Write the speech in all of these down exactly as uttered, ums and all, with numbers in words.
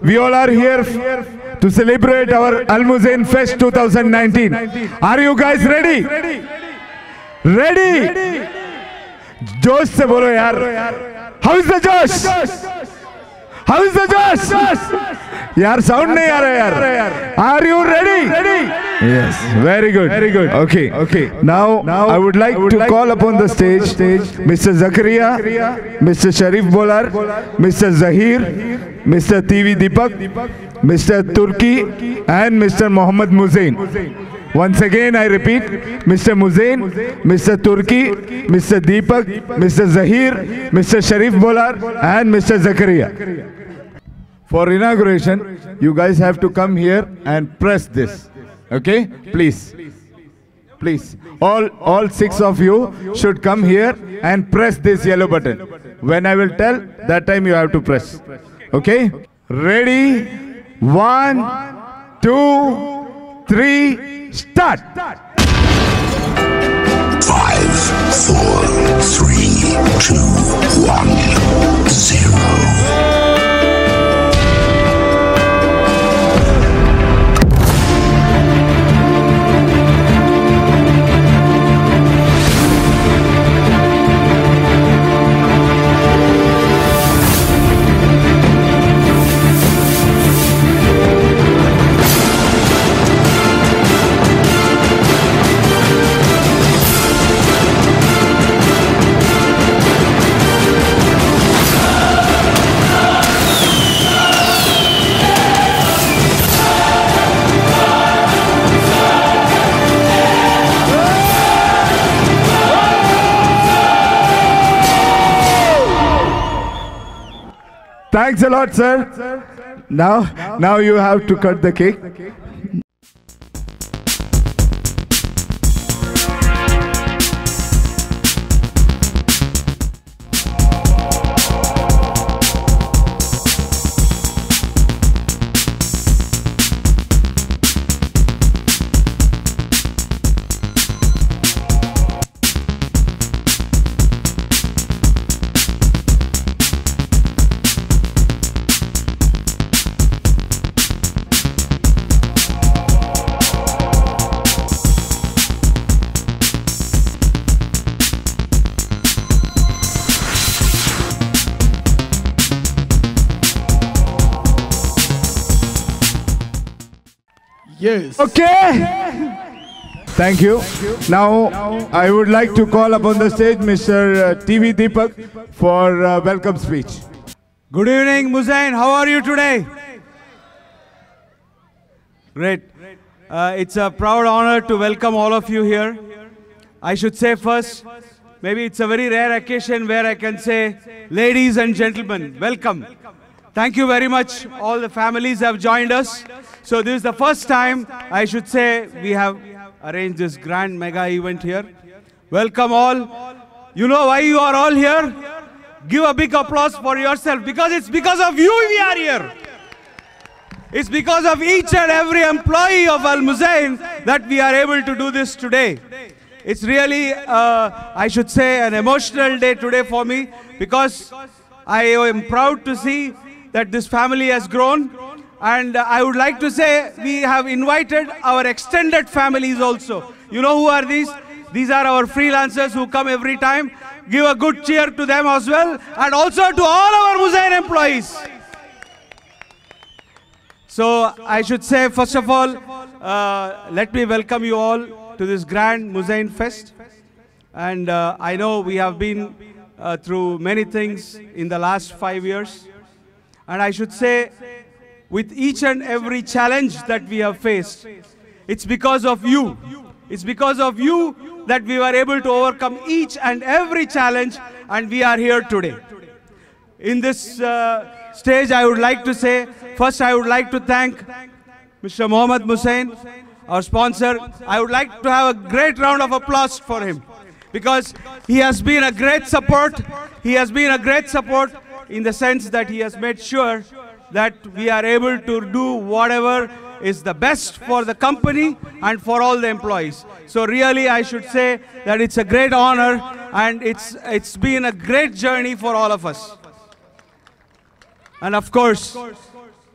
we all are here to celebrate our Al Muzain Fest twenty nineteen. Are you guys ready? Ready? Josh se bolo yaar. How is the Josh? How is the Josh? Yaar, sound nahi aa raha yaar. Are you ready? Ready? Yes, very good. Very good. Okay. Okay. Now, now I would like would to like call upon the stage, stage Mister Zakaria, Mister Sharif Bolar, Mister Zahir, Mister T V Deepak, Mister Turki, and Mister Mohammad Muzain. Once again, I repeat, Mister Muzain, Mister Turki, Mister Deepak, Mister Zahir, Mister Sharif Bolar, and Mister Zakaria. For inauguration, you guys have to come here and press this. Okay? Please. Please. All, all six of you should come here and press this yellow button. When I will tell, that time you have to press. Okay? Ready? One, two, three, start! Five, four, three, two, one, zero. Thanks a lot, sir. Now, now you have to cut the cake. Yes. Okay. Thank you. Now, I would like to call upon the stage Mister T V Deepak for uh, welcome speech. Good evening, Muzain. How are you today? Great. Uh, it's a proud honor to welcome all of you here. I should say first, maybe it's a very rare occasion where I can say, ladies and gentlemen, welcome. Thank you very much. All the families have joined us. So this is the first time, I should say, we have arranged this grand mega event here. Welcome all. You know why you are all here? Give a big applause for yourself, because it's because of you we are here. It's because of each and every employee of Al Muzain that we are able to do this today. It's really, uh, I should say, an emotional day today for me, because I am proud to see that this family has grown. And I would like to say we have invited our extended families also. You know who are these? These are our freelancers who come every time. Give a good cheer to them as well. And also to all our Muzain employees. So I should say, first of all, uh, let me welcome you all to this grand Muzain Fest. And uh, I know we have been uh, through many things in the last five years. And I should say, with each and every challenge that we have faced, it's because of you. It's because of you that we were able to overcome each and every challenge, and we are here today. In this uh, stage, I would like to say, first I would like to thank Mister Mohammad Muzain, our sponsor. I would like to have a great round of applause for him, because he has been a great support. He has been a great support in the sense that he has made sure that we are able to do whatever is the best for the company and for all the employees. So really, I should say that it's a great honor, and it's, it's been a great journey for all of us. And of course,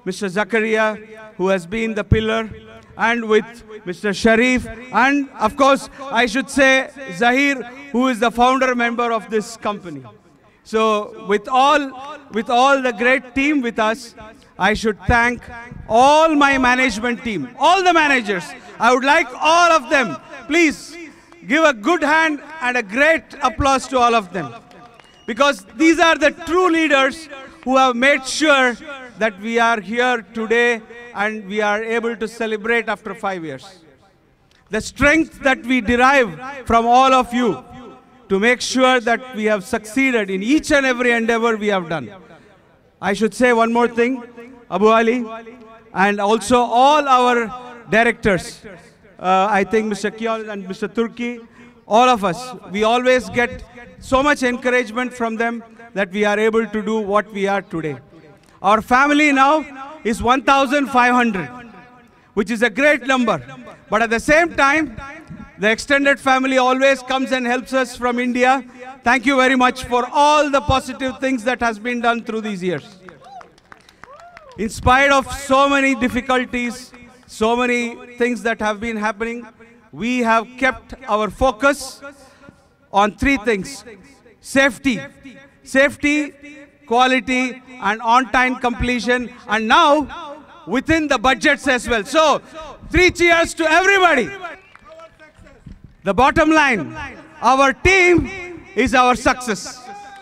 Mister Zakaria, who has been the pillar, and with Mister Sharif, and of course, I should say Zahir, who is the founder member of this company. So with all, with all the great team with us, I should thank all my management team, all the managers. I would like all of them, please give a good hand and a great applause to all of them. Because these are the true leaders who have made sure that we are here today and we are able to celebrate after five years. The strength that we derive from all of you to make sure that we have succeeded in each and every endeavor we have done. I should say one more thing, Abu Ali, and also all our directors. Uh, I think Mister Kion and Mister Turki, all of us, we always get so much encouragement from them that we are able to do what we are today. Our family now is one thousand five hundred, which is a great number. But at the same time, the extended family always comes and helps us from India. Thank you very much for all the positive things that has been done through these years. In spite of so many difficulties, so many things that have been happening, we have kept our focus on three things: safety, safety, quality, and on-time completion, and now within the budgets as well. So, three cheers to everybody. The bottom line, our team is our success.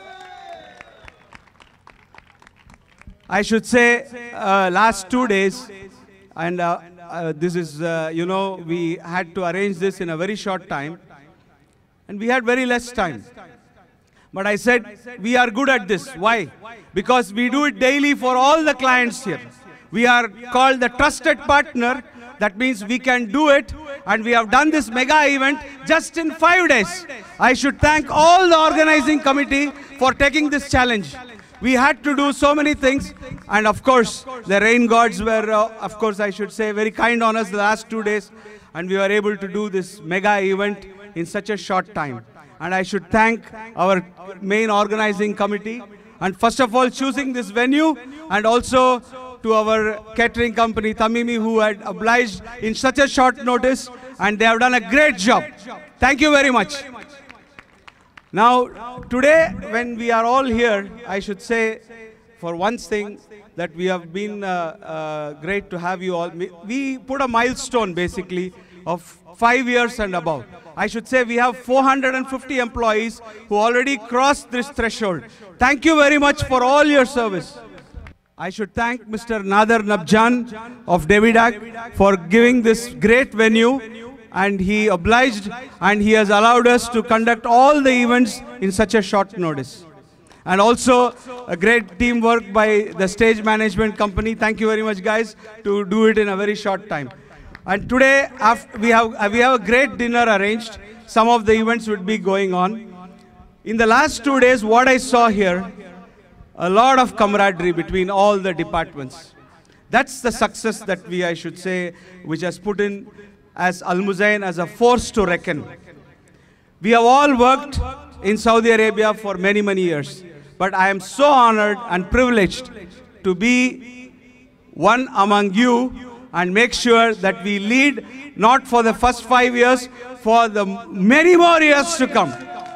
I should say, uh, last two days, and uh, uh, this is, uh, you know, we had to arrange this in a very short time, and we had very less time. But I said, we are good at this. Why? Because we do it daily for all the clients here. We are called the trusted partner. That means we can do it, and we have done this mega event just in five days. I should thank all the organizing committee for taking this challenge. We had to do so many things, and of course, the rain gods were, uh, of course, I should say, very kind on us the last two days, and we were able to do this mega event in such a short time. And I should thank our main organizing committee, and first of all, choosing this venue, and also to our catering company, Tamimi, who had obliged in such a short notice, and they have done a great job. Thank you very much. Now, today, when we are all here, I should say, for one thing, that we have been uh, uh, great to have you all. We put a milestone, basically, of five years and above. I should say we have four hundred fifty employees who already crossed this threshold. Thank you very much for all your service. I should thank Mister Nader Nabjan of Devidak for giving this great venue, and he obliged and he has allowed us to conduct all the events in such a short notice. And also a great teamwork by the stage management company. Thank you very much, guys, to do it in a very short time. And today after we have we have a great dinner arranged. Some of the events would be going on. In the last two days, what I saw here, a lot of camaraderie between all the departments. That's the success that we, I should say, which has put in as Al Muzain as a force to reckon. We have all worked in Saudi Arabia for many, many years. But I am so honored and privileged to be one among you and make sure that we lead not for the first five years, for the many more years to come.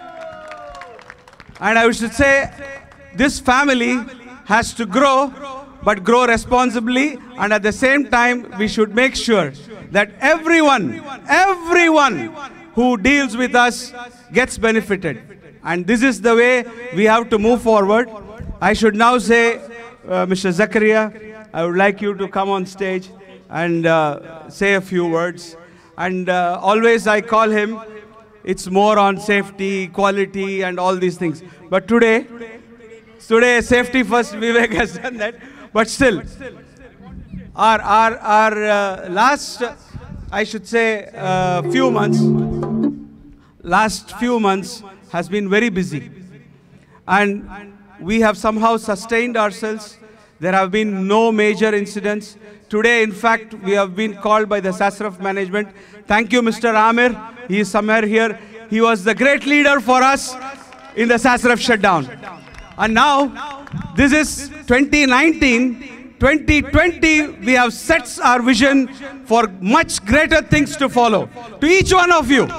And I should say, this family has to grow, but grow responsibly, and at the same time, we should make sure that everyone, everyone who deals with us gets benefited. And this is the way we have to move forward. I should now say, uh, Mister Zakaria, I would like you to come on stage and uh, say a few words. And uh, always I call him, it's more on safety, quality, and all these things. But today, Today, safety first, Vivek has done that. But still, our, our, our uh, last, I should say, uh, few months, last few months has been very busy. And we have somehow sustained ourselves. There have been no major incidents. Today, in fact, we have been called by the SASRF management. Thank you, Mister Amir. He is somewhere here. He was the great leader for us in the SASRF shutdown. And now, this is twenty nineteen. twenty twenty, we have set our vision for much greater things to follow. To each one of you.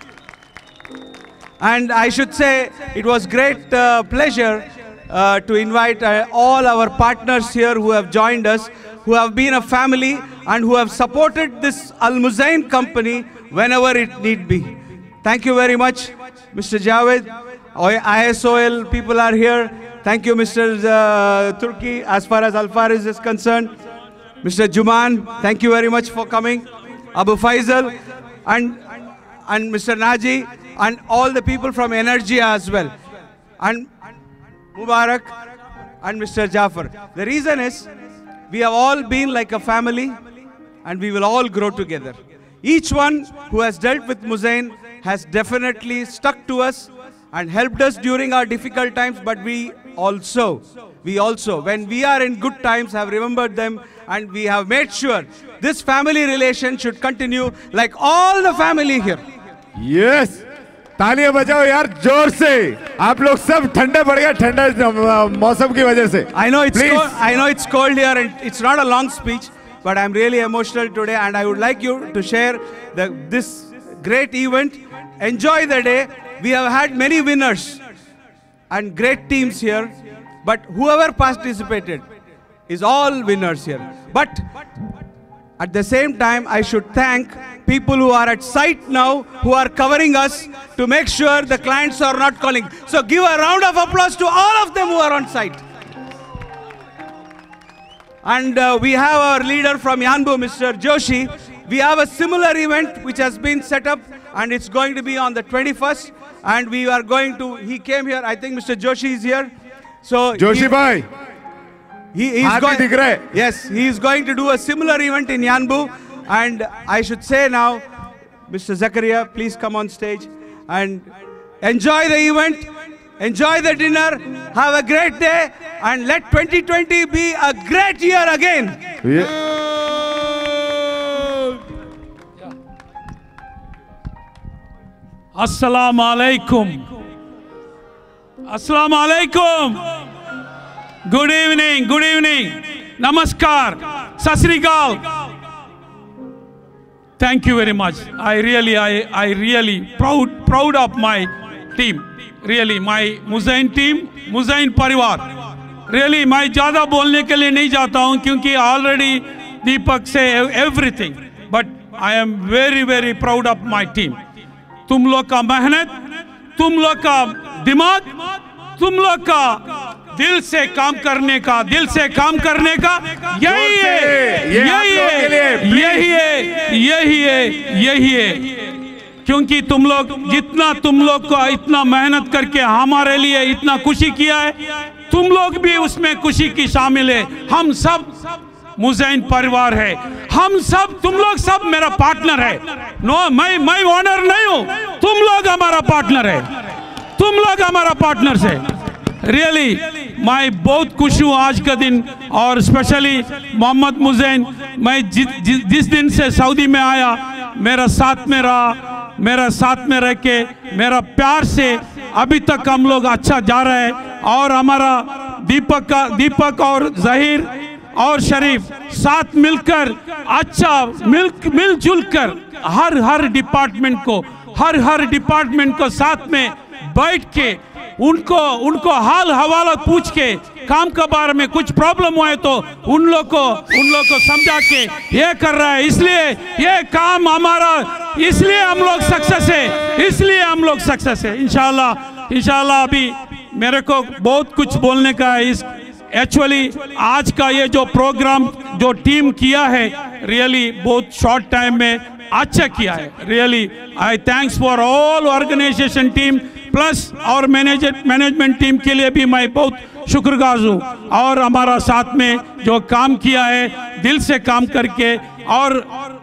And I should say, it was great uh, pleasure uh, to invite uh, all our partners here who have joined us, who have been a family and who have supported this Al Muzain company whenever it need be. Thank you very much, Mister Javed. I S O L people are here. Thank you, Mister Uh, Turki, as far as Al Faris is concerned. Mister Juman, thank you very much for coming. Abu Faisal and, and Mister Naji and all the people from Energy as well. And Mubarak and Mister Jafar. The reason is, we have all been like a family and we will all grow together. Each one who has dealt with Muzain has definitely stuck to us and helped us during our difficult times, but we also, we also, when we are in good times, have remembered them and we have made sure this family relation should continue like all the family here. Yes! तालियां बजाओ यार जोर से आप लोग सब ठंडे पड़ गए ठंडा मौसम की वजह से I know it's cold, I know it's cold here and it's not a long speech, but I'm really emotional today and I would like you to share the, this great event. Enjoy the day. We have had many winners and great teams here, but whoever participated is all winners here. But at the same time, I should thank people who are at site now, who are covering us to make sure the clients are not calling. So give a round of applause to all of them who are on site. And uh, we have our leader from Yanbu, Mister Joshi. We have a similar event which has been set up and it's going to be on the twenty-first. And we are going to, he came here, I think Mister Joshi is here. So Joshi he, bhai, he, he's going, yes, he is going to do a similar event in Yanbu. And I should say now, Mister Zakaria, please come on stage and enjoy the event, enjoy the dinner, have a great day, and let twenty twenty be a great year again. Yeah. Assalamu alaikum. Assalamu alaikum. Good evening, good evening. Namaskar. Sat Sri Akal. Thank you very much. I really, I, I really proud, proud of my team. Really, my Muzain team, Muzain Parivar. Really, मैं ज़्यादा बोलने के लिए नहीं जाता हूँ क्योंकि already Deepak say everything. But I am very, very proud of my team. तुम लोग का मेहनत, तुम लोग का दिमाग, तुम लोग का दिल से काम करने का, दिल से काम करने का यही है, यही है, यही है, यही है, यही है। क्योंकि तुम लोग जितना तुम लोग को इतना मेहनत करके हमारे लिए इतना खुशी किया है, तुम लोग भी उसमें खुशी की शामिल है। हम सब मुज़ैन परिवार है, हम सब, तुम लोग सब मेरा पार्टनर है। नो, मैं मैं ओनर नहीं हूँ, तुम लोग हमारा पार्टनर है, तुम लोग हमारा पार्टनर है। रियली मैं बहुत खुश हूँ आज का दिन, और स्पेशली मोहम्मद मुज़ैन, मैं जि, जि, जिस दिन से सऊदी में आया, मेरा साथ में रहा, मेरा साथ में रह के मेरा प्यार से अभी तक हम लोग अच्छा जा रहे हैं। और हमारा दीपक का दीपक और जहीर और शरीफ साथ मिलकर अच्छा मिल मिलजुल कर हर हर डिपार्टमेंट को हर हर डिपार्टमेंट को साथ में बैठ के उनको उनको हाल हवाला पूछ के काम के बारे में कुछ प्रॉब्लम हुआ है तो उन लोग को उन लोग को समझा के ये कर रहा है। इसलिए ये काम हमारा, इसलिए हम लोग सक्सेस है, इसलिए हम लोग सक्सेस है। इंशाल्लाह इंशाल्लाह अभी मेरे को बहुत कुछ बोलने का है। इस एक्चुअली आज का ये जो प्रोग्राम जो टीम किया है, रियली बहुत शॉर्ट टाइम में अच्छा किया है। Really I thanks for all organisation team plus और मैनेजर मैनेजमेंट टीम के लिए भी मैं बहुत शुक्रगुजार हूँ। और हमारा साथ में जो काम किया है दिल से काम करके, और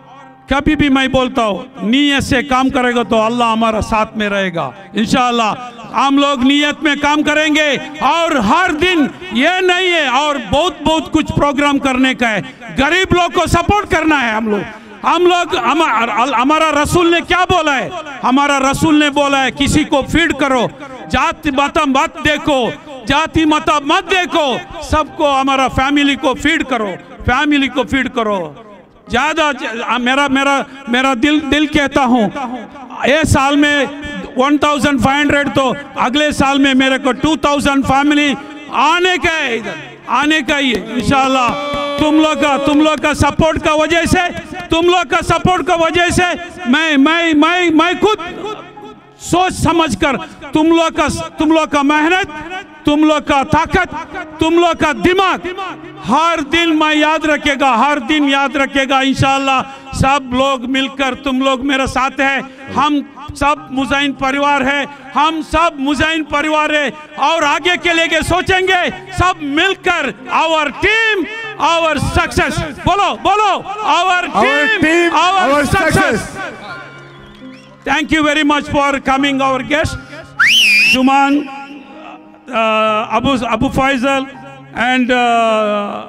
कभी भी मैं बोलता हूँ नीयत से काम करेगा तो अल्लाह हमारा साथ में रहेगा। इंशाअल्लाह हम लोग नीयत में काम करेंगे और हर दिन ये नहीं है और बहुत बहुत कुछ प्रोग्राम करने का है। गरीब लोग को सपोर्ट करना है। हम लोग हम लोग हमारा रसूल ने क्या बोला है? हमारा रसूल ने बोला है किसी को फीड करो, जात बात मत देखो, जाति मत मत देखो, सबको हमारा फैमिली को फीड करो, फैमिली को फीड करो। ज्यादा मेरा मेरा मेरा दिल दिल कहता हूँ ये साल में वन थाउजेंड फाइव हंड्रेड तो अगले साल में मेरे को टू थाउजेंड फैमिली आने का है, इधर आने का ही है इंशाल्लाह। तुम लोग का तुम लोग का सपोर्ट का वजह से तुम लोग का सपोर्ट का वजह से मैं मैं मैं मैं खुद सोच समझकर तुम लोग का तुम लोग का मेहनत, तुम लोग का ताकत, तुम लोग का दिमाग हर दिन मैं याद रखेगा, हर दिन याद रखेगा इंशाल्लाह। सब लोग मिलकर तुम लोग मेरे साथ है, हम सब मुजाहिन परिवार है, हम सब मुजाहिन परिवार है और आगे के लिए सोचेंगे सब मिलकर। आवर टीम आवर सक्सेस, बोलो बोलो our team our success. Thank you very much for coming, our guest, Juman, uh, Abu Abu Faisal, and uh,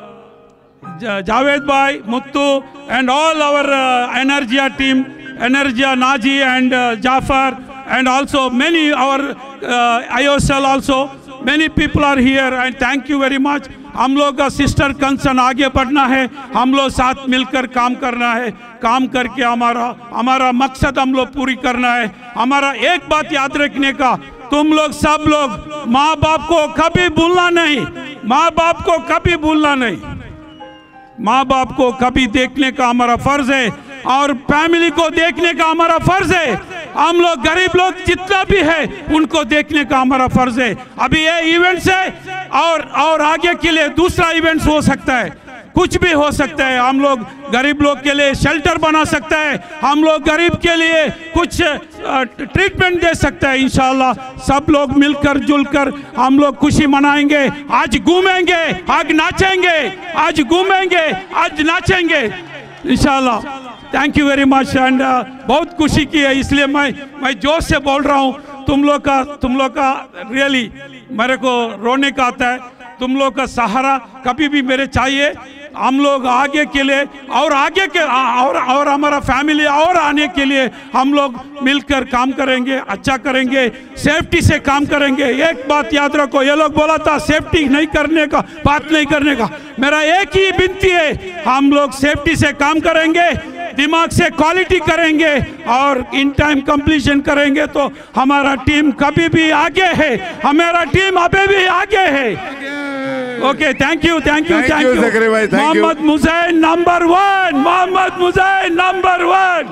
Javed Bhai, Muttu, and all our uh, Energia team, Energia Naji and uh, Jafar, and also many our uh, I O S L also. Many people are here, and thank you very much. हम लोग का sister concern आगे बढ़ना है, हम लोग साथ मिलकर काम करना है, काम करके हमारा हमारा मकसद हम लोग पूरी करना है। हमारा एक बात याद रखने का, तुम लोग सब लोग माँ बाप को कभी भूलना नहीं, माँ बाप को कभी भूलना नहीं, माँ बाप को कभी देखने का हमारा फर्ज है और फैमिली को देखने का हमारा फर्ज है। हम लोग गरीब लोग जितना भी है उनको देखने का हमारा फर्ज है। अभी ये इवेंट्स है और और आगे के लिए दूसरा इवेंट्स हो सकता है, कुछ भी हो सकता है। हम लोग गरीब लोग के लिए शेल्टर बना सकता है, हम लोग गरीब के लिए कुछ ट्रीटमेंट दे सकता है इंशाल्लाह। सब लोग मिलकर जुलकर हम लोग खुशी मनाएंगे। आज घूमेंगे, आज नाचेंगे, आज घूमेंगे, आज नाचेंगे इंशाल्लाह। Thank you very much and बहुत खुशी की है, इसलिए मैं मैं जोश से बोल रहा हूँ। तुम लोग का तुम लोग का रियली मेरे को रोने का आता है। तुम लोग का सहारा कभी भी मेरे चाहिए। हम लोग आगे के लिए और आगे के और और हमारा फैमिली और आने के लिए हम लोग मिलकर काम करेंगे, अच्छा करेंगे, सेफ्टी से काम करेंगे। एक बात याद रखो, ये लोग बोला था सेफ्टी नहीं करने का, बात नहीं करने का, मेरा एक ही विनती है, हम लोग सेफ्टी से काम करेंगे, दिमाग से क्वालिटी करेंगे और इन टाइम कंप्लीशन करेंगे तो हमारा टीम कभी भी आगे है, हमारा टीम अभी भी आगे है। Okay, thank you thank you thank you Zakir भाई, thank you. Mohammed Muzain number one, Mohammed Muzain number one.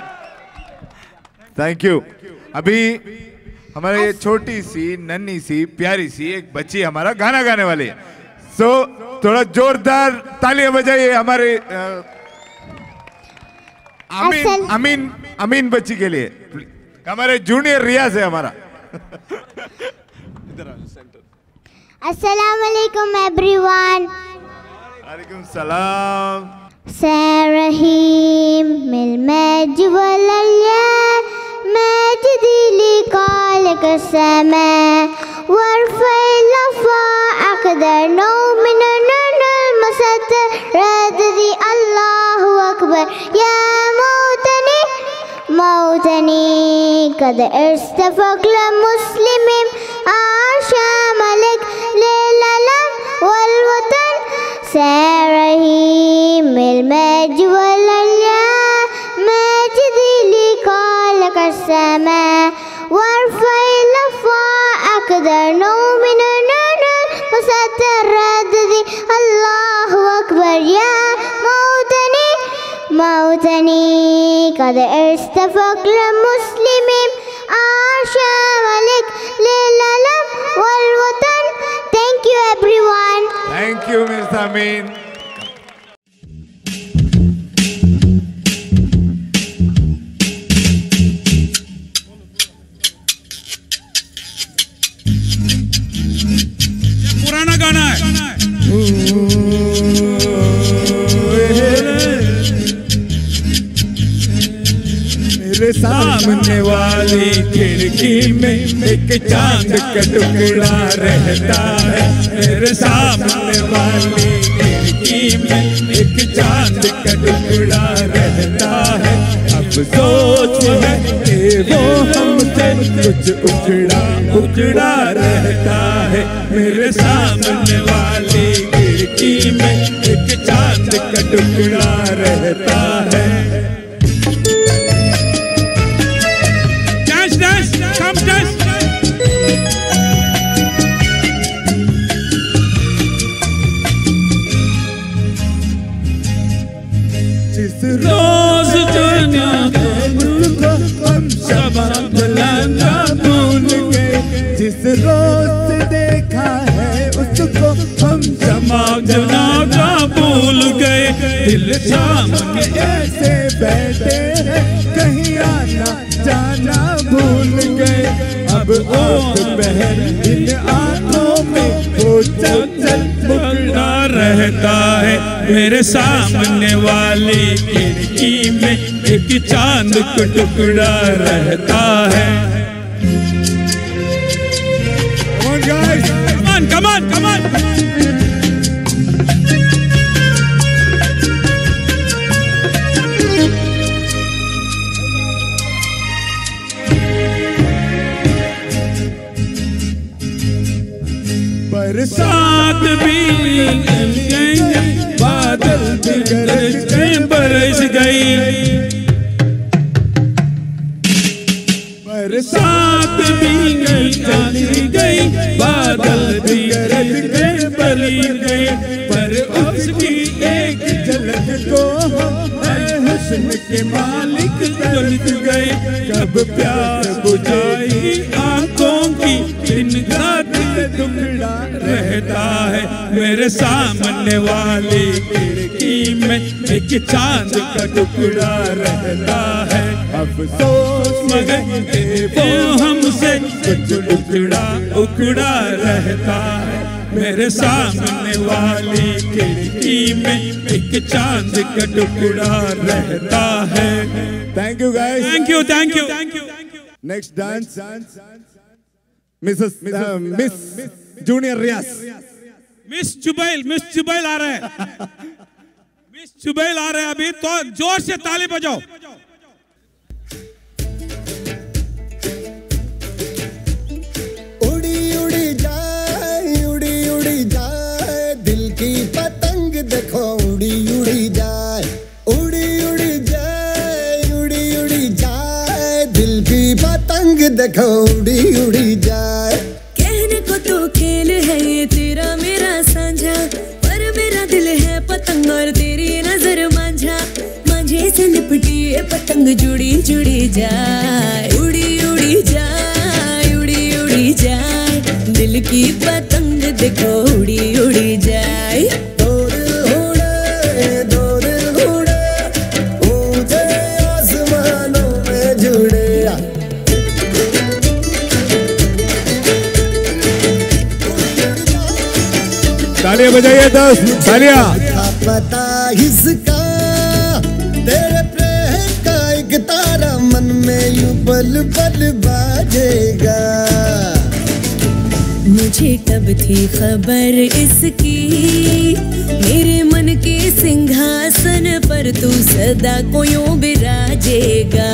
Thank you. अभी हमारे छोटी सी नन्ही सी प्यारी सी एक बच्ची हमारा गाना गाने वाली है, सो so, थोड़ा जोरदार तालियां बजाइए हमारे अ, अमीन अमीन अमीन बच्ची के लिए। हमारे जूनियर रियाज है हमारा। अस्सलाम वालेकुम एवरीवन। वालेकुम सलाम। سرحيم المجد والألياء مجدي لقالك السماء وارفع الأفاق أقدر نوم من النور المستر رددي الله أكبر يا موتني موتني قد استفق لمسلم عاشا ملك للعالم والوطن سرحيم المجد والألياء مجدي لقالك السماء وارفع الأفاق أقدر نوم من النور المستر رددي الله أكبر يا موتني موتني قد استفق لمسلم عاشا ملك للعالم والوطن. Thank you everyone. Thank you Miss Amin. पुराना गाना है। मेरे सामने वाली खिड़की में एक चांद का टुकड़ा रहता है। मेरे सामने वाली खिड़की में एक चांद का टुकड़ा रहता है। अफसोस है कि वो हमसे कुछ उखड़ा उखड़ा रहता है। मेरे सामने वाली खिड़की में एक चांद का टुकड़ा रहता है। Dance, dance, come dance. जिस रोज जाना हम शबाब जलाना भूल गए। जिस रोज देखा है उसको हम शबाब जलाना भूल गए। दिल सामने ऐसे बैठे हैं कहीं आना जाना भूल गए। अब आँख पहन इन आँखों में वो चल चल मुकड़ा रहता है। मेरे सामने वाली खिड़की में एक चांद का टुकड़ा रहता है। Come on guys, Come on, come on, come on. बरसात भी गई, बादल भी गरज गए, बरस गई। बरसात भी गई, चली गई, बादल भी गरज गए, बली गई। पर उसकी एक झलक को हुस्न के मालिक जलत गए। कब प्यास बुझाई आंखों की दिन रात टुकड़ा रहता है। मेरे सामने वाली खिड़की में एक चांद का टुकड़ा रहता है। अफसोस मगर वो हमसे कुछ उखड़ा उखड़ा रहता है। मेरे सामने वाली खिड़की में एक चांद का टुकड़ा रहता है। Thank you guys. Thank you, thank you, thank you. Next dance missus miss junior Riyaz. Miss Jubail, miss Jubail आ रहे हैं। मिस जुबैल आ रहे हैं अभी, तो जोर से ताली बजाओ। उड़ी उड़ी जाए, उड़ी उड़ी जाए, दिल की पतंग देखो उड़ी उड़ी जाए। उड़ी उड़ी जाए, उड़ी उड़ी जाए, दिल की पतंग देखो उड़ी उड़ी जाए। कहने को तो खेल है ये तेरा मेरा साझा, पर मेरा दिल है पतंग और तेरी नजर मांझा। मांझे से लिपटी ये पतंग जुड़ी जुड़ी जाए। उड़ी उड़ी जाए, उड़ी उड़ी जाए, दिल की पतंग देखो उड़ी उड़ी जाए। दो दिल उड़े, दो दिल उड़े, ऊंचे आसमानों में जुड़े। तालियां बजाइए दस तालियां। पता इसका तेरे प्रेम का एक तारा मन में यूं पल पल बाजेगा। मुझे कब थी खबर इसकी, मेरे मन के सिंहासन पर तू सदा को यूं बिराजेगा।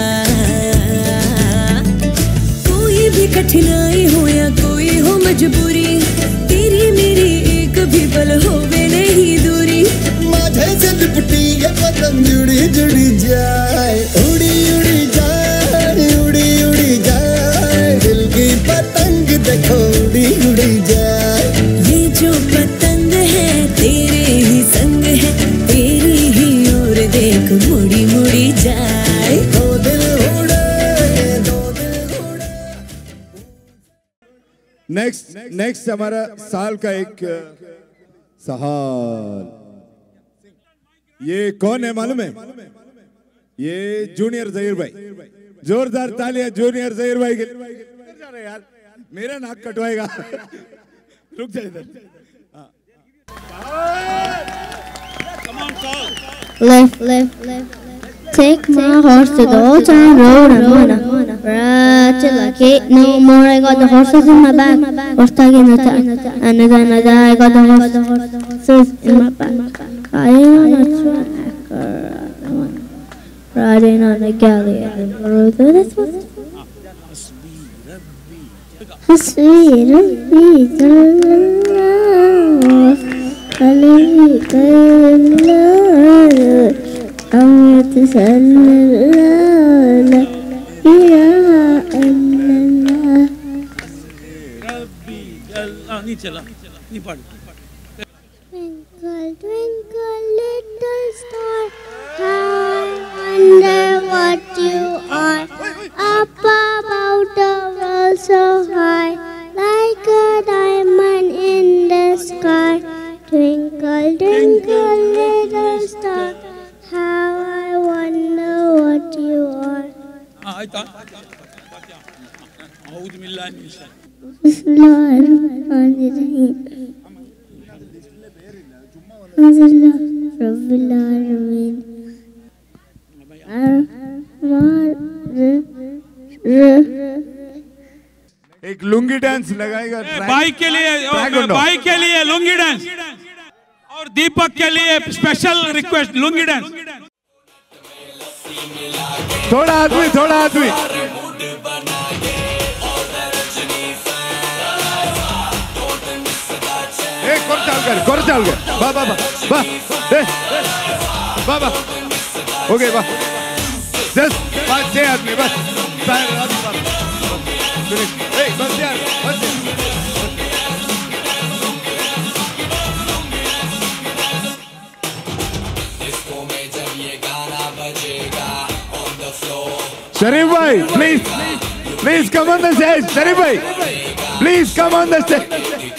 कोई भी कठिनाई हो या कोई हो मजबूरी, तेरी मेरी एक भी पल होवे नहीं दूरी। माझे से लिपटी ये पतंग जुड़ी जुड़ी जाए। उड़ी उड़ी जाए, उड़ी उड़ी जाए, दिल की पतंग देखो उड़ी उड़ी जाए। ये जो पतंग है तेरे ही संग है, तेरी ही ओर देख मुड़ी मुड़ी जाए। दो दिल उड़े, दो दिल उड़े। नेक्स्ट नेक्स्ट हमारा साल का एक सवाल। ये कौन है मालूम है? ये जूनियर जहीर भाई। जोरदार तालियां जूनियर जहीर भाई के। जा रहे यार, मेरा नाक कटवाएगा। रुक जा इधर। Left, left, left, left. Take my horse to the old town road and wanna ride till I can't no more. I got the horses in my back, horse tag in the tag, and then I die. I got the horses in my back. I am on a tracker, riding on a galley and road. That's what. Sweet, sweet, أموت سلالة يا الله Twinkle, twinkle, little star, how I wonder what you are. Up above the world so high, like a diamond in the sky. Twinkle, twinkle, little star, how I wonder what you are. Bismillahirrahmanirrahim. Alhamdulillah Rabbil Alamin. एक lungi dance लगाएगा भाई के लिए भाई के लिए lungi dance और दीपक के लिए स्पेशल रिक्वेस्ट लुंगी डांस थोड़ा आदमी थोड़ा आदमी एक कोर चाल कर कोर चाल कर वाह वाह वाह वाह वाह ओके वाह जस्ट पांच छह आदमी बस Hey, बस यार बस Sharif bhai, please, please come on the stage. Sharif bhai, please come on the stage.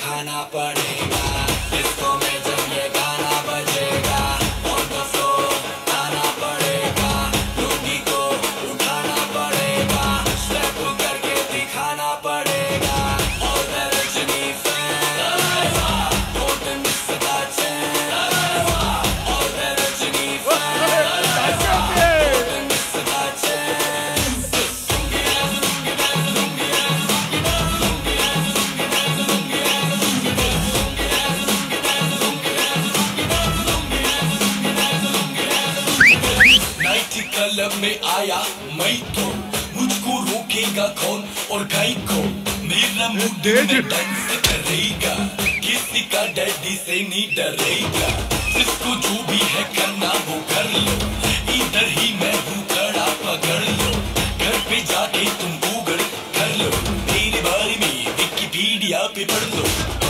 में आया मैं तो मुझको रोकेगा कौन और गाय को मेरा मूड में डांस करेगा किसी का डैडी से नहीं डरेगा जिसको जो भी है करना वो कर लो इधर ही मैं हूँ कड़ा पकड़ लो घर पे जाके तुम गूगल कर लो मेरे बारे में विकिपीडिया पे पढ़ लो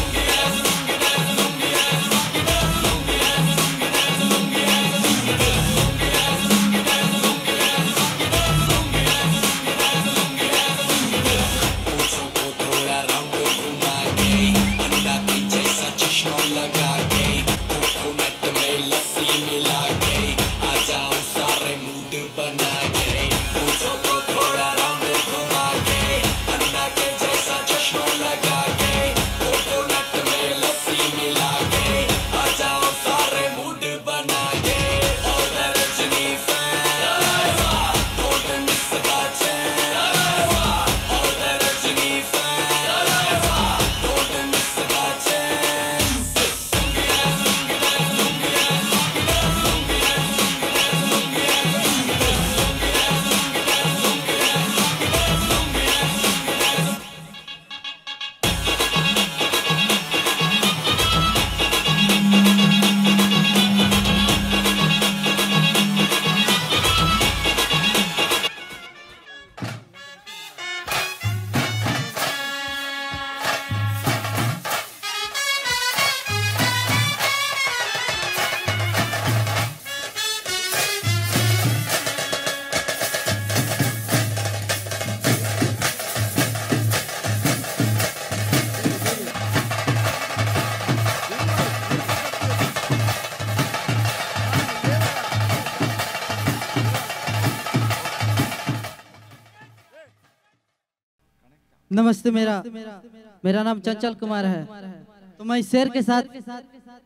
नमस्ते मेरा मेरा नाम चंचल कुमार है तो मैं शेर के साथ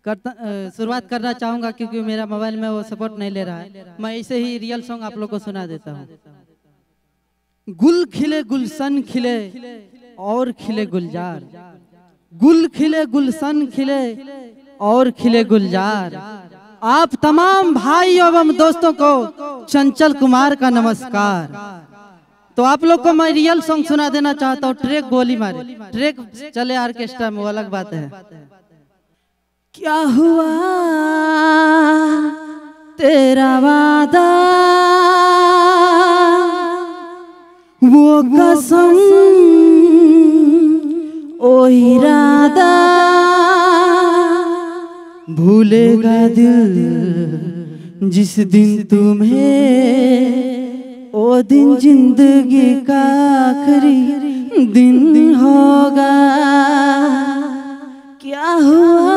करता शुरुआत करना चाहूँगा क्योंकि मेरा मोबाइल में वो सपोर्ट नहीं ले रहा है। मैं ऐसे ही रियल सॉन्ग आप लोग को सुना देता हूँ। गुल खिले गुलशन खिले और खिले गुलजार, गुल खिले गुलशन खिले और खिले गुलजार। आप तमाम भाई एवं दोस्तों को चंचल कुमार का नमस्कार। तो आप लोग को मैं रियल सॉन्ग सुना देना चाहता हूँ। ट्रैक गोली मारे, ट्रैक चले ऑर्केस्ट्रा में, वो अलग बात है। क्या हुआ तेरा वादा, वो कसम ओ इरादा, भूलेगा दिल जिस दिन तुम्हें, ओ दिन जिंदगी का आखिरी दिन होगा। क्या हुआ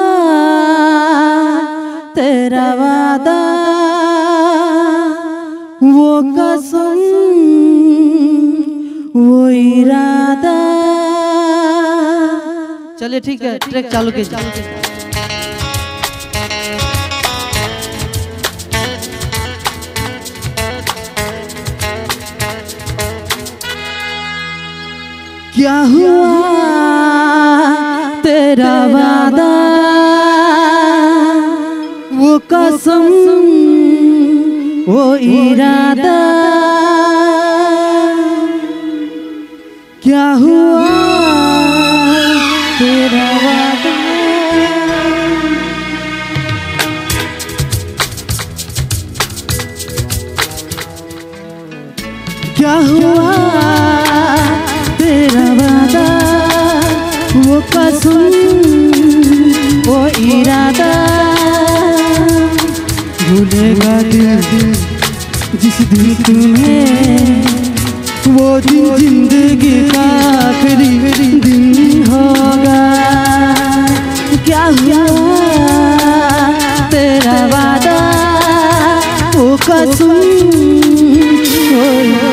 तेरा वादा, वो कसम वो इरादा। चलिए ठीक है, ट्रैक चालू कीजिए। क्या हुआ तेरा वादा, वो कसम वो इरादा। क्या हुआ तेरा वादा, क्या हुआ तेरा वादा, वो कसम वो इरादा। भूलेगा दिल जिस दिन तुम्हें, वो दिन जिंदगी का आखिरी दिन होगा। क्या हुआ तेरा वादा, वो कसम वो।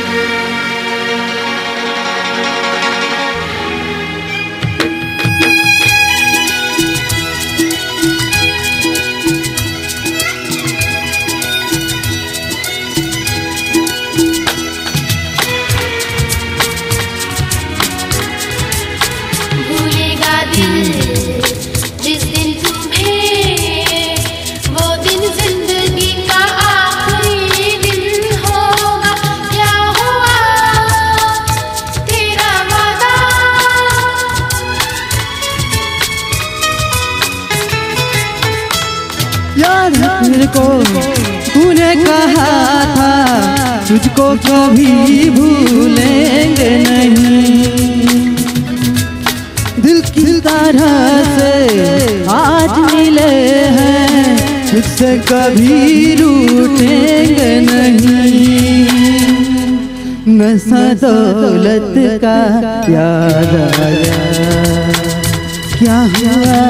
मेरे को तूने कहा था तुझको कभी भूलेंगे नहीं, दिल की तरह से आज मिले हैं, तुझसे कभी रूठेंगे नहीं। नशा दौलत का याद आया, क्या हुआ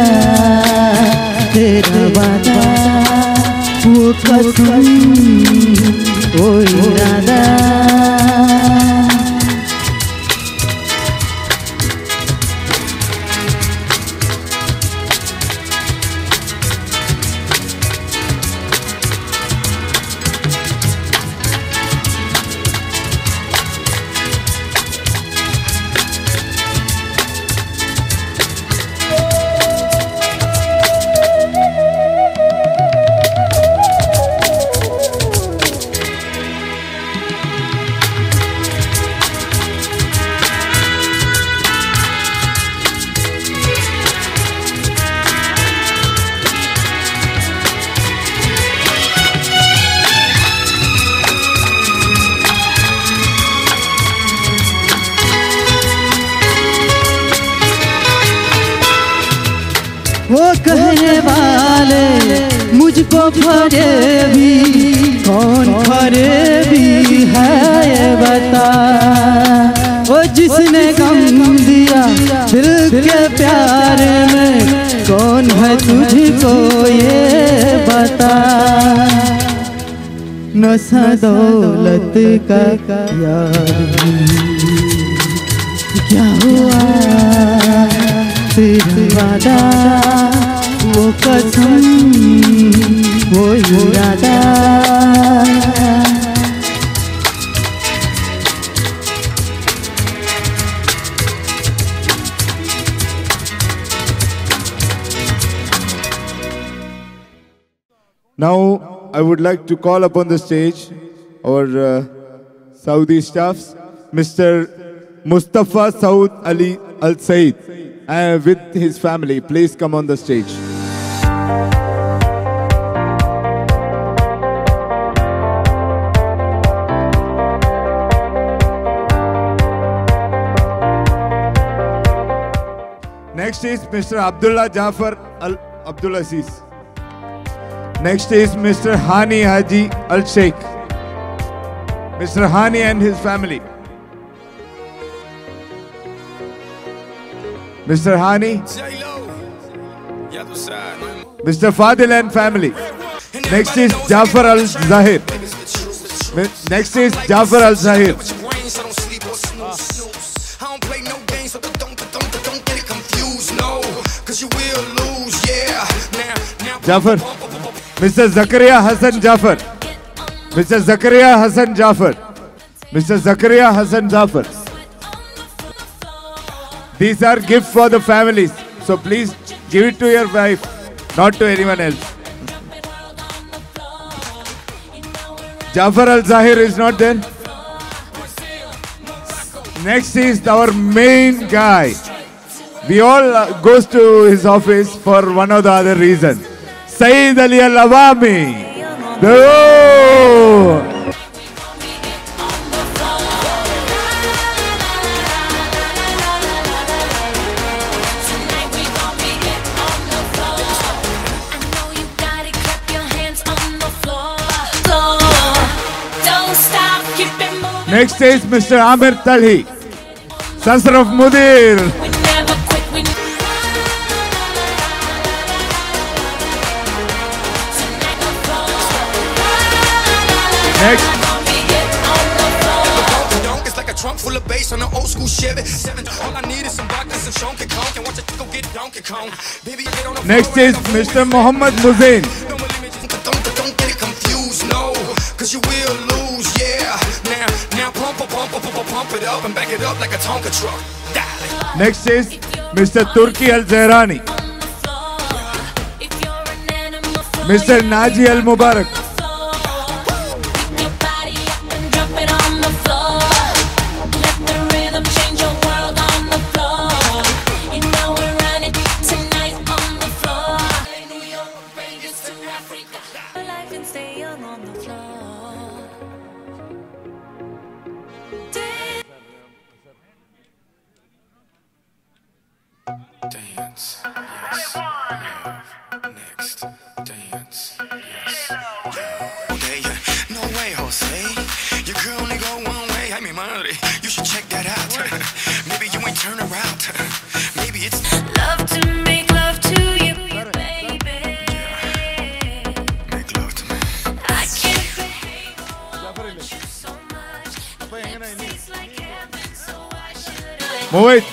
तेरा वादा, वो कसम वो इरादा। वो कहने वाले मुझको फरेबी, कौन फरेबी है ये बता। वो जिसने गम दिया दिल के प्यार में, कौन है तुझको ये बता। नशा दौलत का यार क्या हुआ तेरा वादा, वो कसम वो इरादा Now, I would like to call upon the stage our uh, Saudi staffs, Mister Mustafa Saud Ali Al Said, uh, with his family. Please come on the stage. Next is Mister Abdullah Jafar Al Abdul Aziz. Next is Mister Hani Haji Al Sheikh. Mister Hani and his family. Mister Hani. Mister Fadil and family. Next is Jafar Al Zahir. Next is Jafar Al Zahir. Jafar. Mister Zakaria Hassan Jafar. Mister Zakaria Hassan Jafar. Mister Zakaria Hassan Jafar. These are gifts for the families. So please give it to your wife, not to anyone else. Jafar Al Zahir is not there. Next is our main guy. We all uh, goes to his office for one or the other reason. Saeed Ali Al Awami. Oh. Next is Mister Amir Talhi, Sasr of Mudir. Next. It's like a trunk full of bass on an old school Chevy. All I need is some vodka, some Sean Kong, and watch it go get Donkey Kong. Next is Mister Muhammad Muzain. Don't get it confused, no, cause you will lose, yeah. Now, now pump, pump, pump, pump, pump it up and back it up like a Tonka truck. Next is Mister Turki Al Zahrani. Mister Naji Al Mubarak. Dance, yes, love, next, dance, yes, okay, no way, Jose, your girl only go one way, I mean, money, you should check that out, maybe you ain't turn around, maybe it's love to make love to you, baby, yeah. Make love to me, I can't behave, I want you so much, it tastes like heaven, so why should I move it.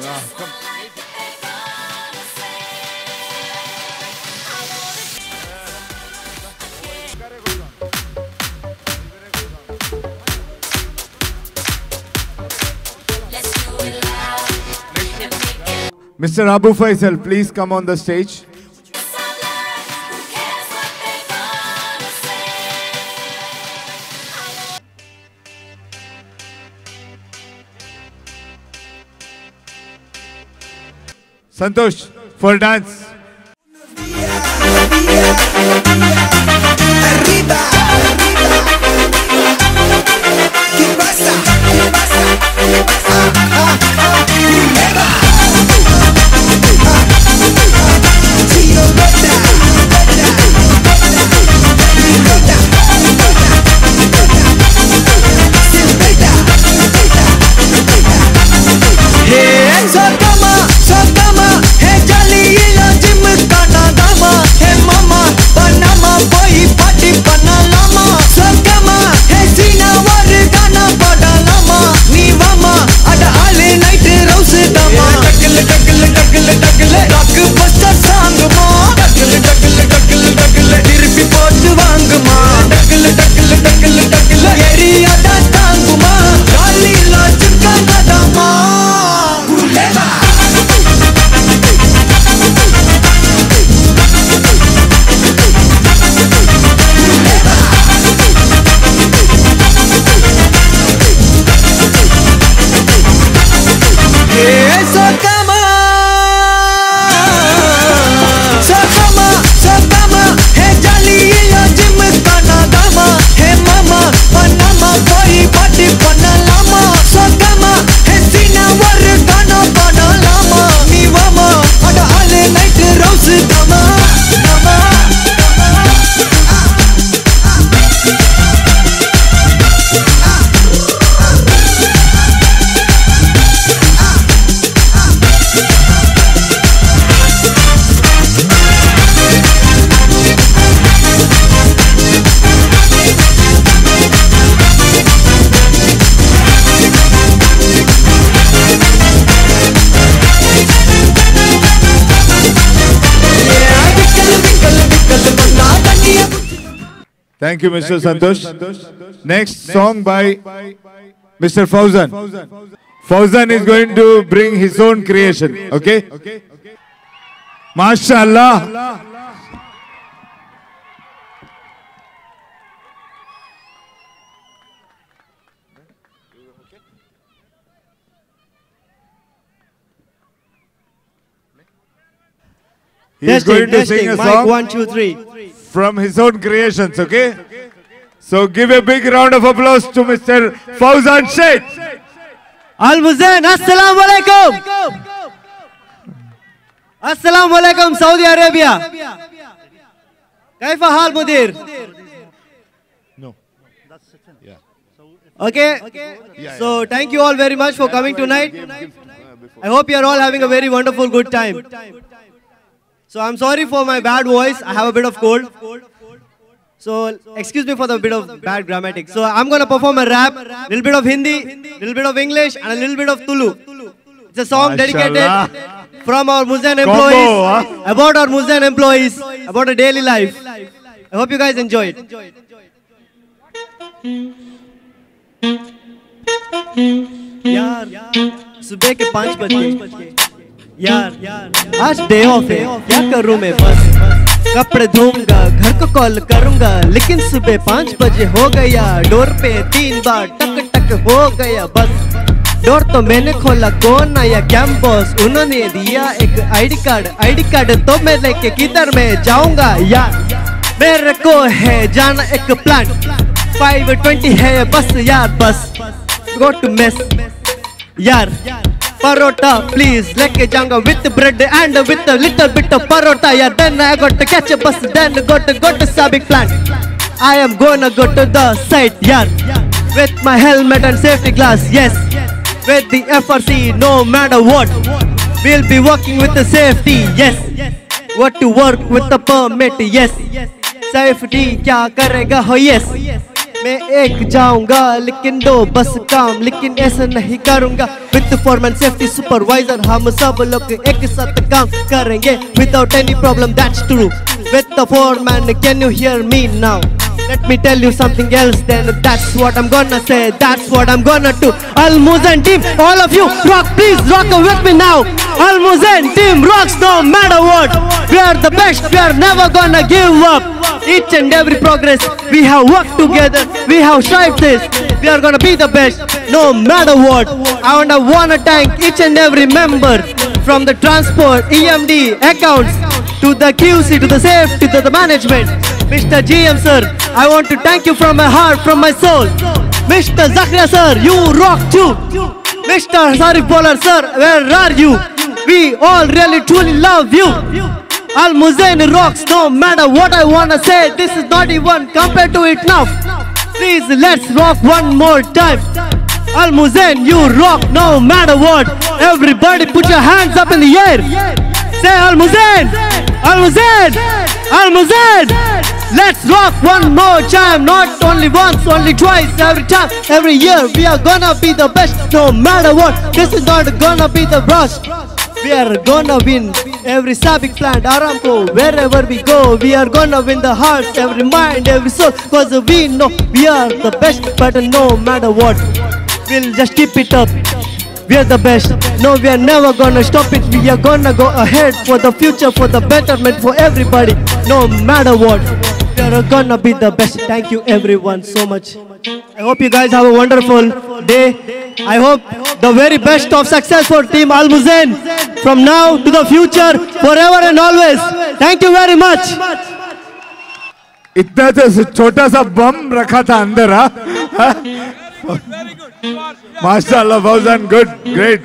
Mister Abu Faisal, please come on the stage. Santosh, for dance. So come on, so come on, so come on. Hey Jali, yo gym kana dama. Hey mama, panama boy body panalama. So come on, hey sina war kana panalama. Mi mama, ada ale night rose dama, dama. Thank you, Mister Santosh. Next song by Mister Fauzan. Fauzan is going to bring his own creation. Okay? MashaAllah. He is going to sing a song one, two, three. from his own creations, okay? So give a big round of applause to Mister Fauzan Sheikh. Al Muzain, Assalamu alaikum. Assalamu alaikum, Saudi Arabia. Kaifa hal mudir? No. Okay. So thank you all very much for coming tonight. I hope you are all having a very wonderful good time. So I'm sorry for my bad voice. I have a bit of cold. So excuse me for the bit of bad grammatics. So I'm going to perform a rap, little bit of Hindi, little bit of English and a little bit of Tulu. It's a song dedicated from our Muzain employees, Combo, huh? about our Muzain employees, about a daily life. I hope you guys enjoy it. यार सुबह के पाँच बजे यार आज day of है क्या करूँ मैं बस कपड़े धोऊंगा घर को कॉल करूंगा लेकिन सुबह पाँच बजे हो गया डोर पे तीन बार टक टक हो गया बस डोर तो मैंने खोला कौन आया कैंपस उन्होंने दिया एक आईडी कार्ड आईडी कार्ड तो मैं लेके किधर मैं जाऊंगा यार मेरे को है जाना एक प्लान फाइव ट्वेंटी है बस यार बस गो टू मेस यार Parota, please, लेके जाऊंगा with bread and with a little bit of parota. Yeah, then I got to catch a bus, then got to go to Sabic plant. I am gonna go to the site, yeah, with my helmet and safety glass, yes, with the F R C, no matter what. We'll be working with the safety, yes. What to work with the permit, yes. Safety, क्या करेगा हो, yes. मैं एक जाऊंगा लेकिन दो बस काम लेकिन ऐसा नहीं करूंगा विद फॉरमैन सेफ्टी सुपरवाइजर हम सब लोग एक साथ काम करेंगे without any problem that's true with the foreman can you hear me now let me tell you something else then that's what I'm gonna say that's what I'm gonna do Al Muzain team all of you rock please rock with me now Al Muzain team rocks no matter what we are the best we are never gonna give up each and every progress we have worked together we have strived this we are gonna be the best no matter what I wanna wanna thank each and every member from the transport E M D accounts to the Q C to the safety to the management Mister G M sir I want to thank you from my heart from my soul Mister Zakaria sir you rock too Mister Sarif Bowler sir where are you we all really truly love you Al Muzain rocks no matter what I wanna say this is not even compared to it now please let's rock one more time Al Muzain you rock no matter what everybody put your hands up in the air say Al Muzain Al Muzain Al Muzain let's rock one more time not only once only twice every time every year we are gonna be the best no matter what this is not gonna be the rush we are gonna win every Sabic plant Aramco wherever we go we are gonna win the hearts every mind every soul cause we know we are the best but no matter what we'll just keep it up we are the best no we are never gonna stop it we are gonna go ahead for the future for the betterment for everybody no matter what You're gonna be the best. Thank you everyone so much. I hope you guys have a wonderful day. I hope the very best of success for Team Al Muzain from now to the future, forever and always. Thank you very much. इतना तो छोटा सा बम रखा था अंदर हा? माशाल्लाह, Fauzan, good, great.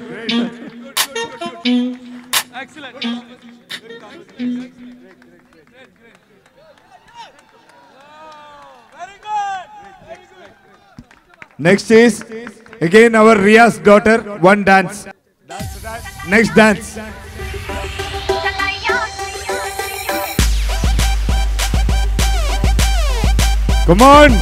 Next is again our Ria's daughter. One dance. Next dance. Come on.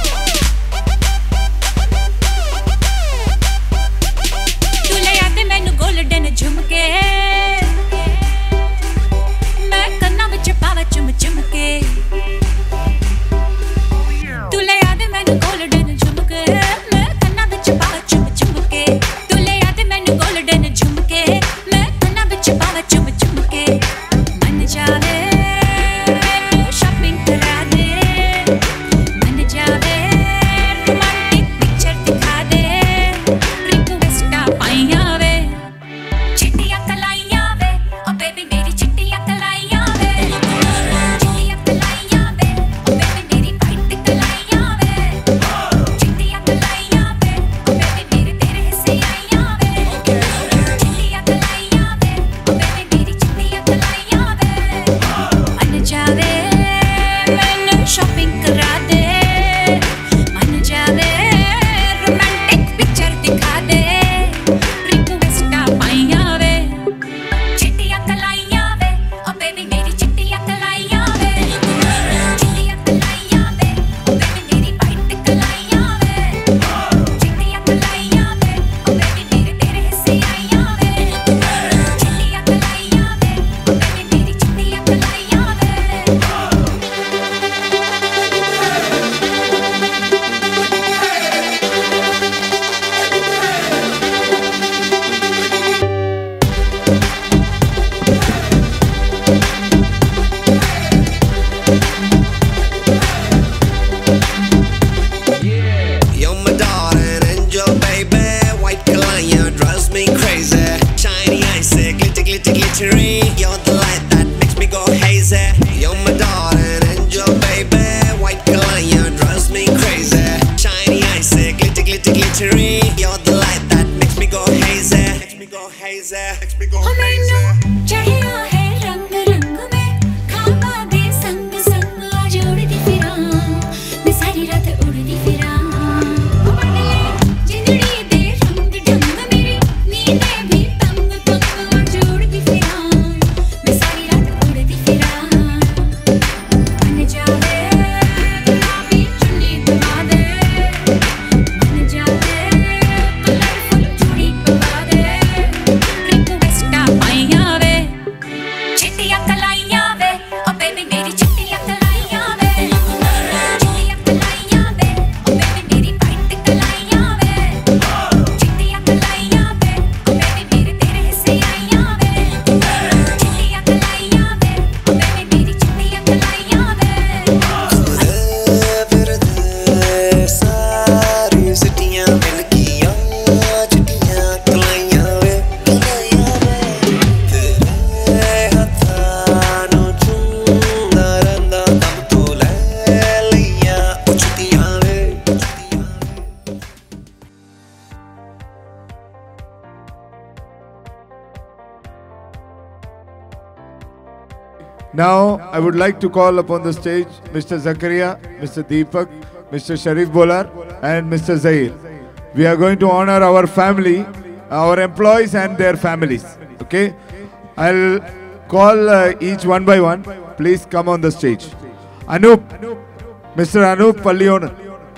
Now, I would like to call upon the stage Mister Zakaria, Mister Deepak, Mister Sharif Bolar, and Mister Zahir. We are going to honor our family, our employees and their families. Okay? I'll call uh, each one by one. Please come on the stage. Anup, Mister Anup Pallionan.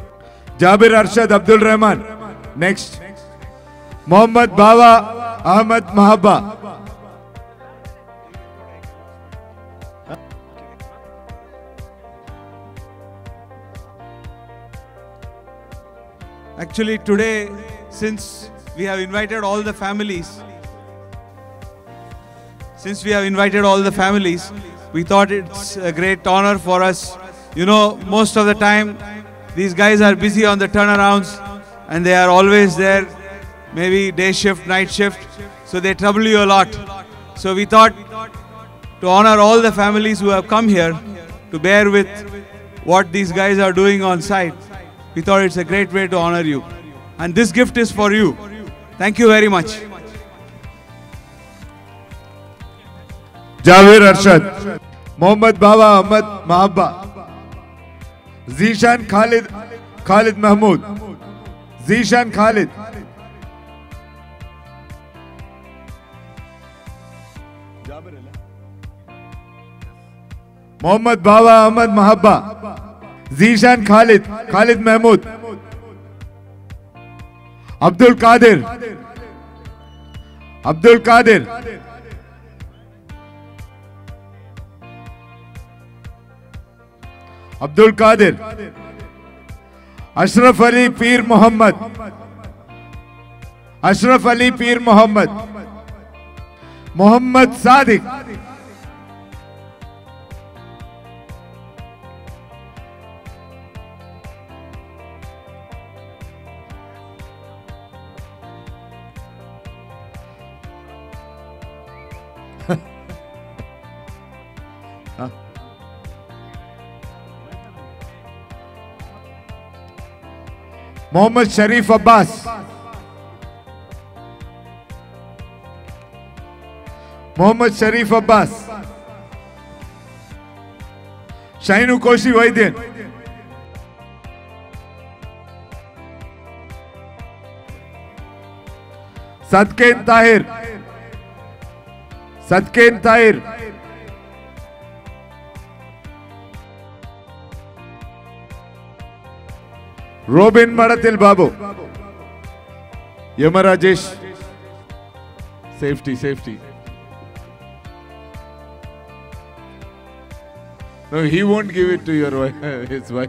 Jabir Arshad Abdul Rahman. Next. Mohammad Bawa Ahmad Mahabba. Actually, today, since we have invited all the families, since we have invited all the families, we thought it's a great honor for us You know, most of the time, these guys are busy on the turnarounds and they are always there, maybe day shift, night shift, so they trouble you a lot. So we thought to honor all the families who have come here to bear with what these guys are doing on site. We thought it's a great way to honor you. And this gift is for you. Thank you very much. Javir Arshad, Mohammad Baba Ahmad Mahabba, Zishan Khalid, Khalid Mahmood, Zishan Khalid, Mohammad Baba Ahmad Mahabba, Zishan Khalid, Khalid Mahmood, Abdul Qadir, Abdul Qadir, Abdul Qadir, Ashraf Ali Peer Muhammad, Ashraf Ali Peer Muhammad, Muhammad Sadiq, Muhammad Sharif Abbas, Muhammad Sharif Abbas, Shainu Koshi Vaidyan, Sadken Tahir, Sadken Tahir, Robin Maratil Babu, Yama Rajesh, safety, safety. No, he won't give it to your wife, his wife.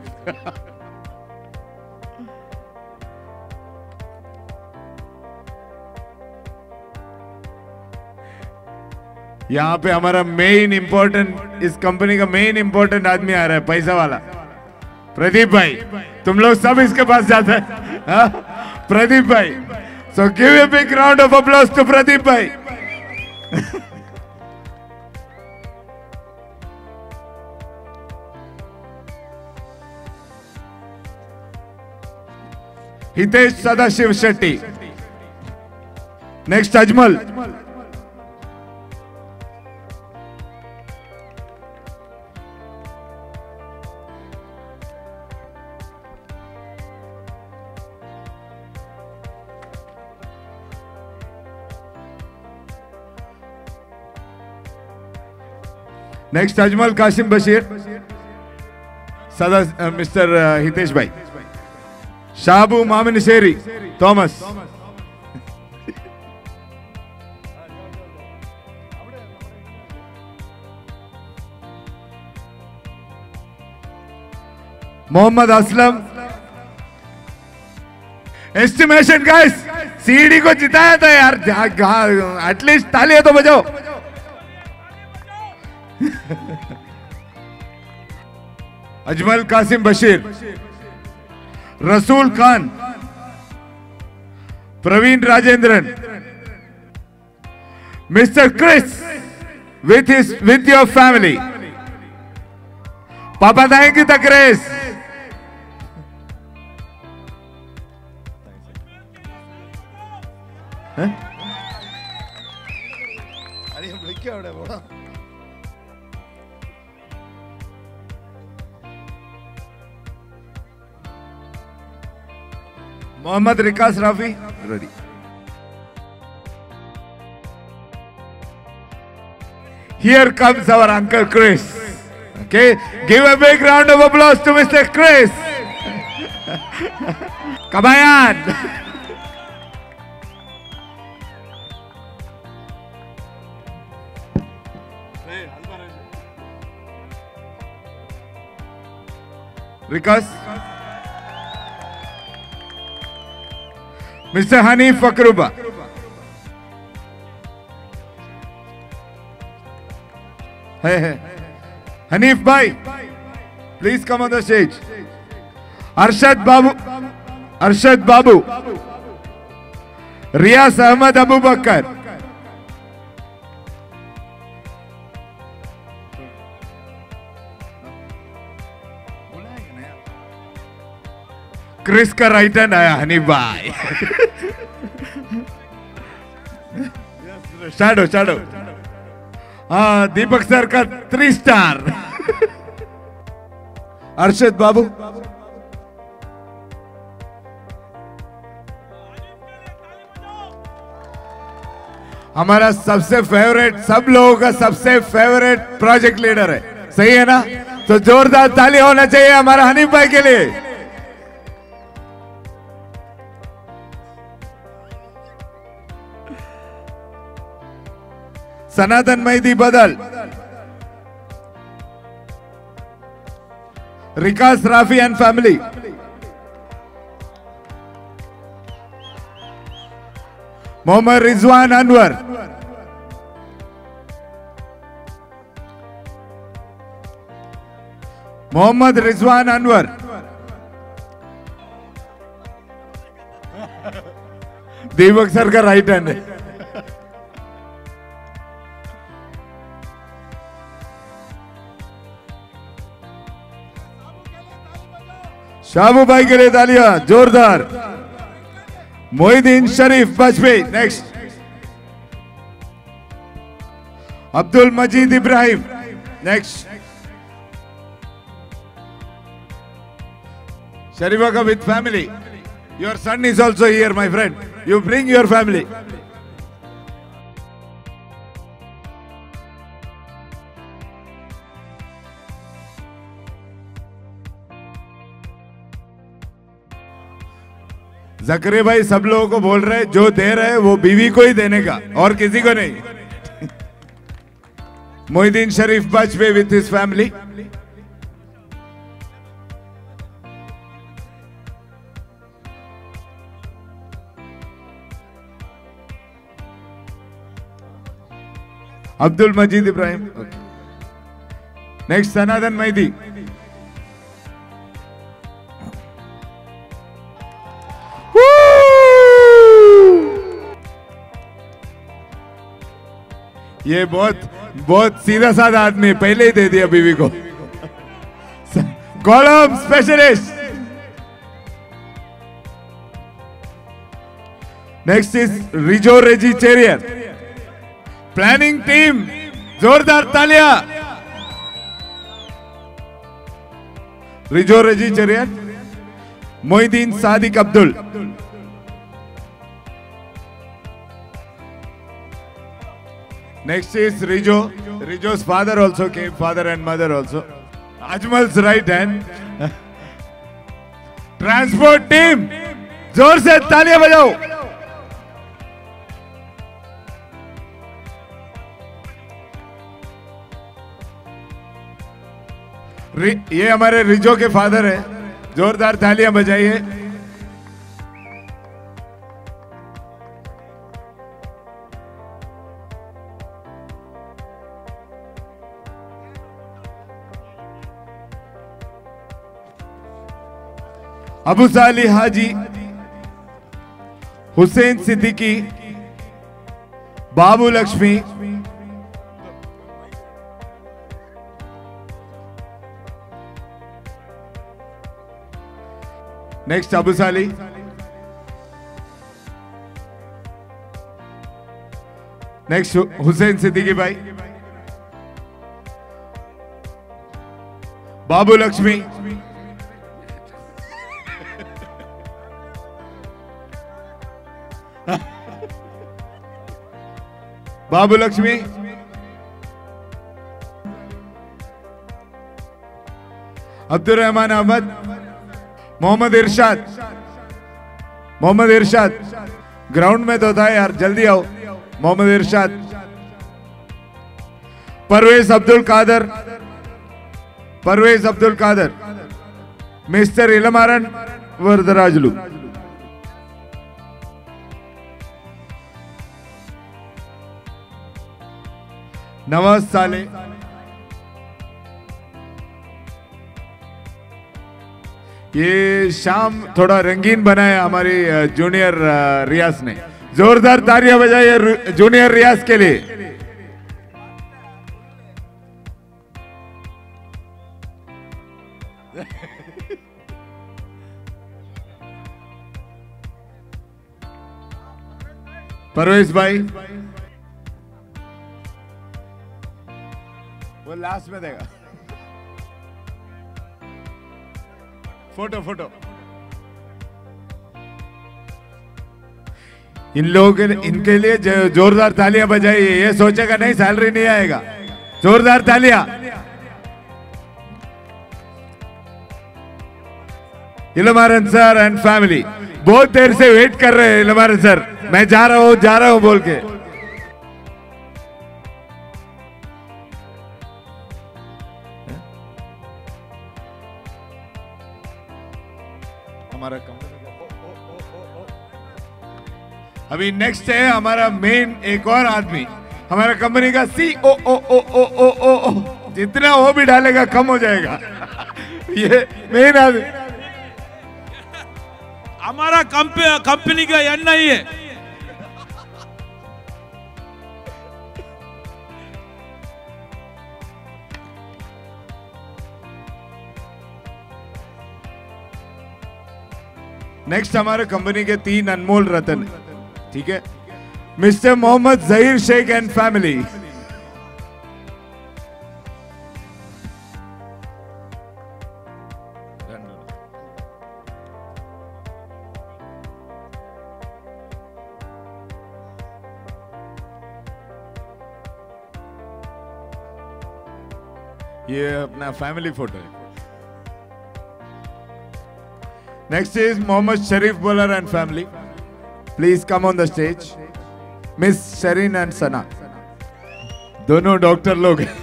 यहाँ पे हमारा main important इस company का main important आदमी आ रहा है, पैसा वाला प्रदीप भाई. तुम लोग सब इसके पास जाते हैं, हाँ? प्रदीप भाई. So give a big round of applause to Pradeep भाई. Hitesh Sadashiv Shetty. Next Ajmal. Next, Ajmal Qasim Bashir, Sada, uh, Mister Uh, Hitesh Bhai, Shabu Maminisheri, Thomas, Mohammad Aslam. Estimation, guys. C D को जिताया था यार, at least तालियां तो बजाओ. Ajmal Qasim Bashir, Rasool Khan, Praveen Rajendran, mister Chris with his with your family, पापा thank you the Chris. अरे हम क्या हो रहा है बड़ा. Muhammad Rikas Rafi, ready. Here comes our Uncle Chris. Okay, give a big round of applause to Mister Chris. Kabayan. Rikas. Mister Hanif Fakruba. Hey, hey. Hanif Bhai. Please come on the stage. Arshad Babu, Arshad Babu, Riyas Ahmad Abu Bakar, Chris का right hand आया honey भाई. Shadow shadow. हाँ Deepak sir का three star. Arshad Babu. हमारा सबसे favourite, सब लोगों का सबसे फेवरेट प्रोजेक्ट लीडर है. सही है ना? तो जोरदार ताली होना चाहिए हमारा हनीफ भाई के लिए. Sanatan Mehdi Badal, Rikas Rafi and family, Mohammed Rizwan Anwar, Mohammed Rizwan Anwar, Deepak sir का राइट हैंड है. शाबू भाई के लिए तालियां जोरदार. मोहिदीन शरीफ वाजपेयी नेक्स्ट. अब्दुल मजीद इब्राहिम नेक्स्ट. शरीफा का with family. Your son is also here my friend. You bring your family. जकरे भाई सब लोगों को बोल रहे हैं जो दे रहे हैं वो बीवी को ही देने का और किसी को नहीं. Mohiddin Sharif Vajpayee with his family. Abdul Majeed Ibrahim next. Sanatan Mehdi. ये बहुत बहुत सीधा साधा आदमी, पहले ही दे दिया बीवी को. Column specialist. Next is Rijo Reji Cheriyar. Planning team जोरदार तालियां. Rijo Reji चेरियर. Mohideen Sadiq Abdul. Next is Rijo. Rijo's father also came, father and mother also. Ajmal's right hand. Transport team, जोर से तालियां बजाओ. ये हमारे रिजो के फादर है. जोरदार तालियां बजाइए. अबू साली हाजी, हुसैन सिद्दीकी, बाबू लक्ष्मी, नेक्स्ट अबू साली. नेक्स्ट हुसैन सिद्दीकी भाई. बाबू लक्ष्मी. बाबू लक्ष्मी. अब्दुल रहमान अहमद. मोहम्मद इरशाद. मोहम्मद इरशाद ग्राउंड में तो था यार, जल्दी आओ. मोहम्मद इरशाद. परवेज अब्दुल कादर. परवेज अब्दुल कादर. मिस्टर इलमारन वरदराजलू. नवाज साले. ये शाम थोड़ा रंगीन बनाया हमारी जूनियर रियाज ने। जोरदार तालियां बजाइए जूनियर रियाज के लिए। परवेश भाई वो लास्ट में देगा फोटो फोटो। इन लोगों के इनके लिए जोरदार तालियां बजाइए। ये सोचेगा नहीं सैलरी नहीं आएगा। जोरदार तालियां। इलमारन सर एंड फैमिली बहुत देर से वेट कर रहे हैं। इलमारन सर मैं जा रहा हूं जा रहा हूं बोल के। हमारा अभी नेक्स्ट है हमारा मेन एक और आदमी, हमारा कंपनी का सी ओ ओ ओ ओ ओ ओ ओ। जितना वो भी डालेगा कम हो जाएगा। ये मेन आदमी हमारा कंपनी का एन आई है। नेक्स्ट हमारे कंपनी के तीन अनमोल रतन, ठीक है, mister Mohammed Zaheer Sheikh and family. ये अपना फैमिली फोटो है। Next is Mohammed Sharif Bowler and family. Please come on the stage. Miss Shareen and Sana. दोनों डॉक्टर लोग हैं।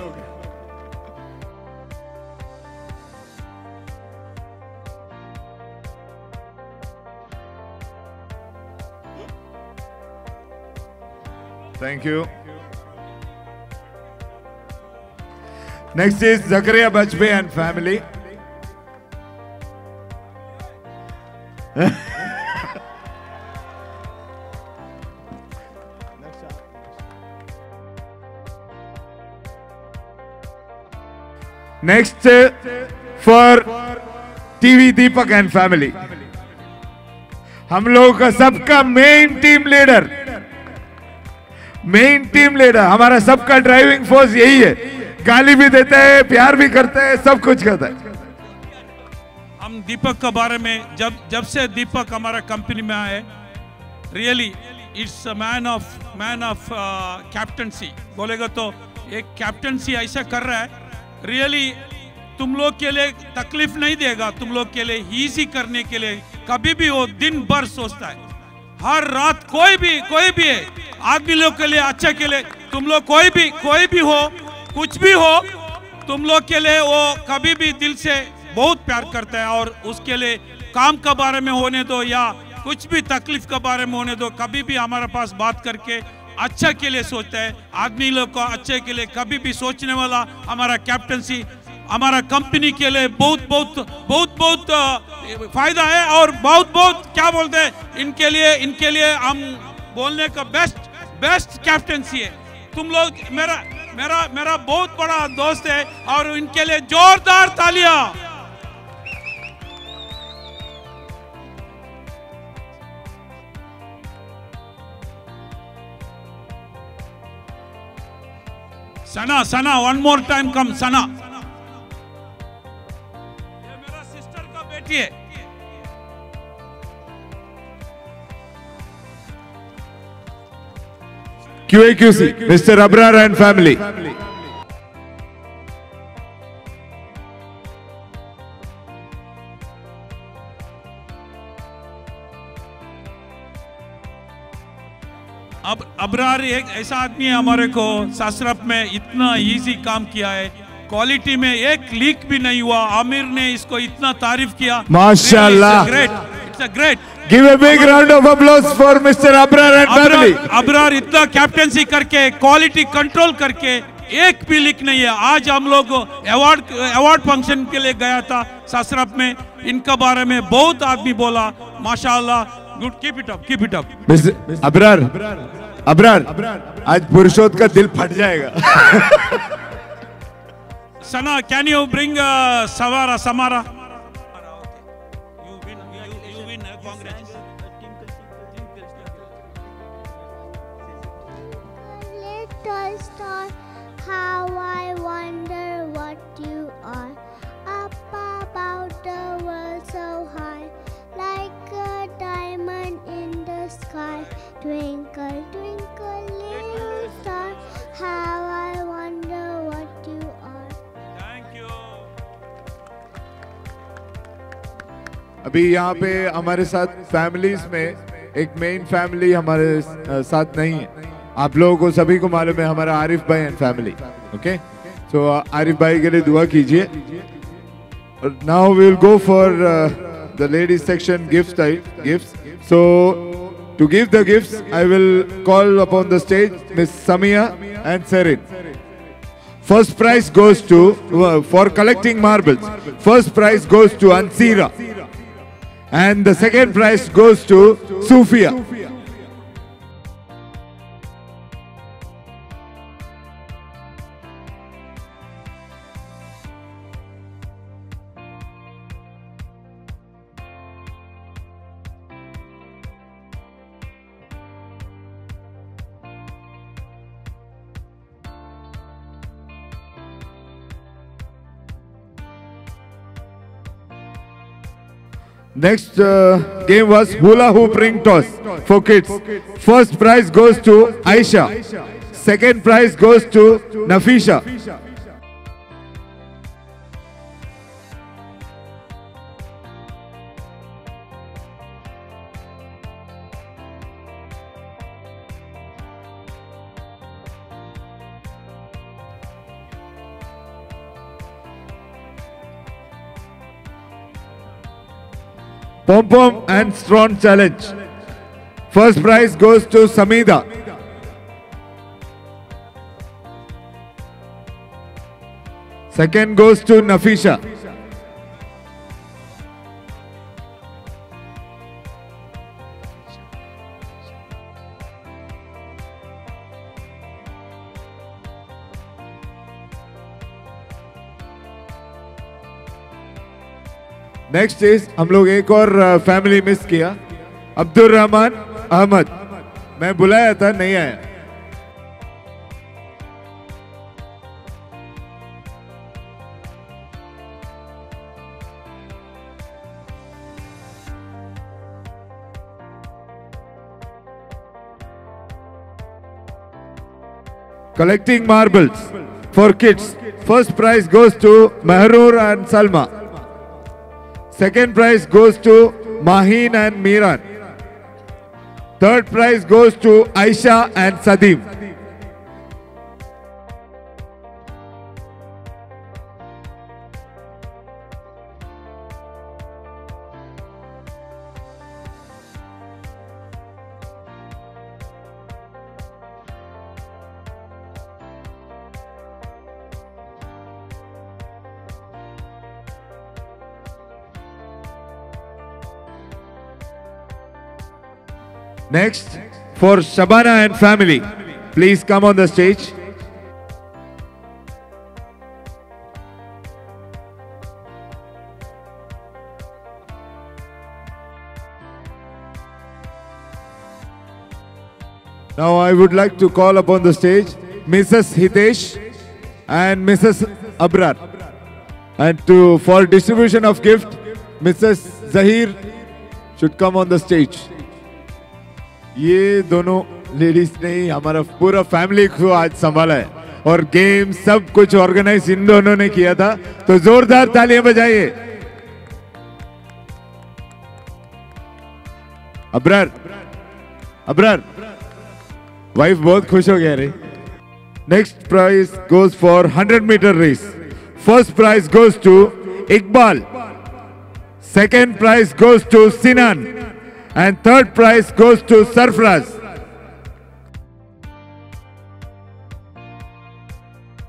Thank you. Next is Zakaria Bajpayee and family. Next for TV Deepak and family, हम लोगों का सबका main team leader, main team leader हमारा सबका driving force यही है। गाली भी देता है, प्यार भी करता है, सब कुछ करता है। हम दीपक के बारे में जब जब से दीपक हमारा कंपनी में आए, really it's a man of man of captaincy बोलेगा तो एक कैप्टनसी ऐसा कर रहा है। रियली तुम लोग के लिए तकलीफ नहीं देगा, तुम लोग के लिए इजी करने के लिए कभी भी वो दिन भर सोचता है। हर रात कोई भी कोई भी है आदमी लोग के लिए अच्छा के लिए, तुम लोग कोई भी कोई भी हो कुछ भी हो, तुम लोग के लिए वो कभी भी दिल से बहुत प्यार करता है। और उसके लिए काम के बारे में होने दो या कुछ भी तकलीफ के बारे में होने दो, कभी भी हमारे पास बात करके अच्छा के लिए सोचता है। आदमी लोग को अच्छे के लिए कभी भी सोचने वाला हमारा कैप्टनसी हमारा कंपनी के लिए बहुत बहुत बहुत बहुत फायदा है। और बहुत बहुत क्या बोलते हैं इनके लिए इनके लिए हम बोलने का बेस्ट बेस्ट कैप्टनसी है। तुम लोग मेरा मेरा मेरा बहुत बड़ा दोस्त है और इनके लिए जोरदार तालियां। सना सना वन मोर टाइम कम सना, ये मेरा सिस्टर का बेटी है। Q A Q C mister Abrar and family. अब अबरार एक ऐसा आदमी है हमारे को सासरप में इतना इजी काम किया है, क्वालिटी में एक लीक भी नहीं हुआ। आमिर ने इसको इतना तारीफ किया, माशाल्लाह। Great, it's a great. Give a big round of applause for mister Abrar and family. Abrar इतना कैप्टनसी करके क्वालिटी कंट्रोल करके एक भी लीक नहीं है। आज हम लोग अवार्ड अवार्ड फंक्शन के लिए गया था ससरफ में, इनका बारे में बहुत आदमी बोला, माशाल्लाह, good, keep it up, keep it up. Abrar, Abrar, आज पुरुषोत्तम का दिल फट जाएगा। सना, कैन यू ब्रिंग सवारा समारा? Little star, how I wonder what you are. Up about the world so high, like a diamond in the sky. Twinkle, twinkle, little star, how I wonder what you are. Thank you. अभी यहाँ पे हमारे साथ families में एक main family हमारे साथ नहीं है। आप लोगों को सभी को मालूम है हमारा आरिफ भाई एंड फैमिली, ओके? तो आरिफ भाई के लिए दुआ कीजिए। Now we will go for the ladies section, gift type gifts. So to give the gifts I will call upon the stage miss Samiya and Serin. First prize goes to uh, for collecting marbles. First prize goes to Ansira, and the second prize goes to Sufia. Next uh, game was hula hoop ring toss for kids. First prize goes to Aisha. Second prize goes to Nafisha. Pom Pom and Strong Challenge. First prize goes to Samida. Second goes to Nafisha. Next is हम लोग एक और family miss किया, अब्दुल रहमान अहमद। मैं बुलाया था, नहीं आया। Collecting marbles for kids. First prize goes to Mehrur and Salma. Second prize goes to Maheen and Miran. Third prize goes to Aisha and Sadim. Next, for Shabana and family, please come on the stage. Now I would like to call upon the stage Missus Hitesh and Missus Abrar. And to for distribution of gift, Missus Zahir should come on the stage. ये दोनों ladies ने ही हमारा पूरा family को आज संभाला है और गेम सब कुछ ऑर्गेनाइज इन दोनों ने किया था, तो जोरदार तालियां बजाइए। अबरार, अबरार, वाइफ बहुत खुश हो गया रे। Next prize goes for hundred metre race. First prize goes to Iqbal, second prize goes to Sinan, and third prize goes to Sarfraz.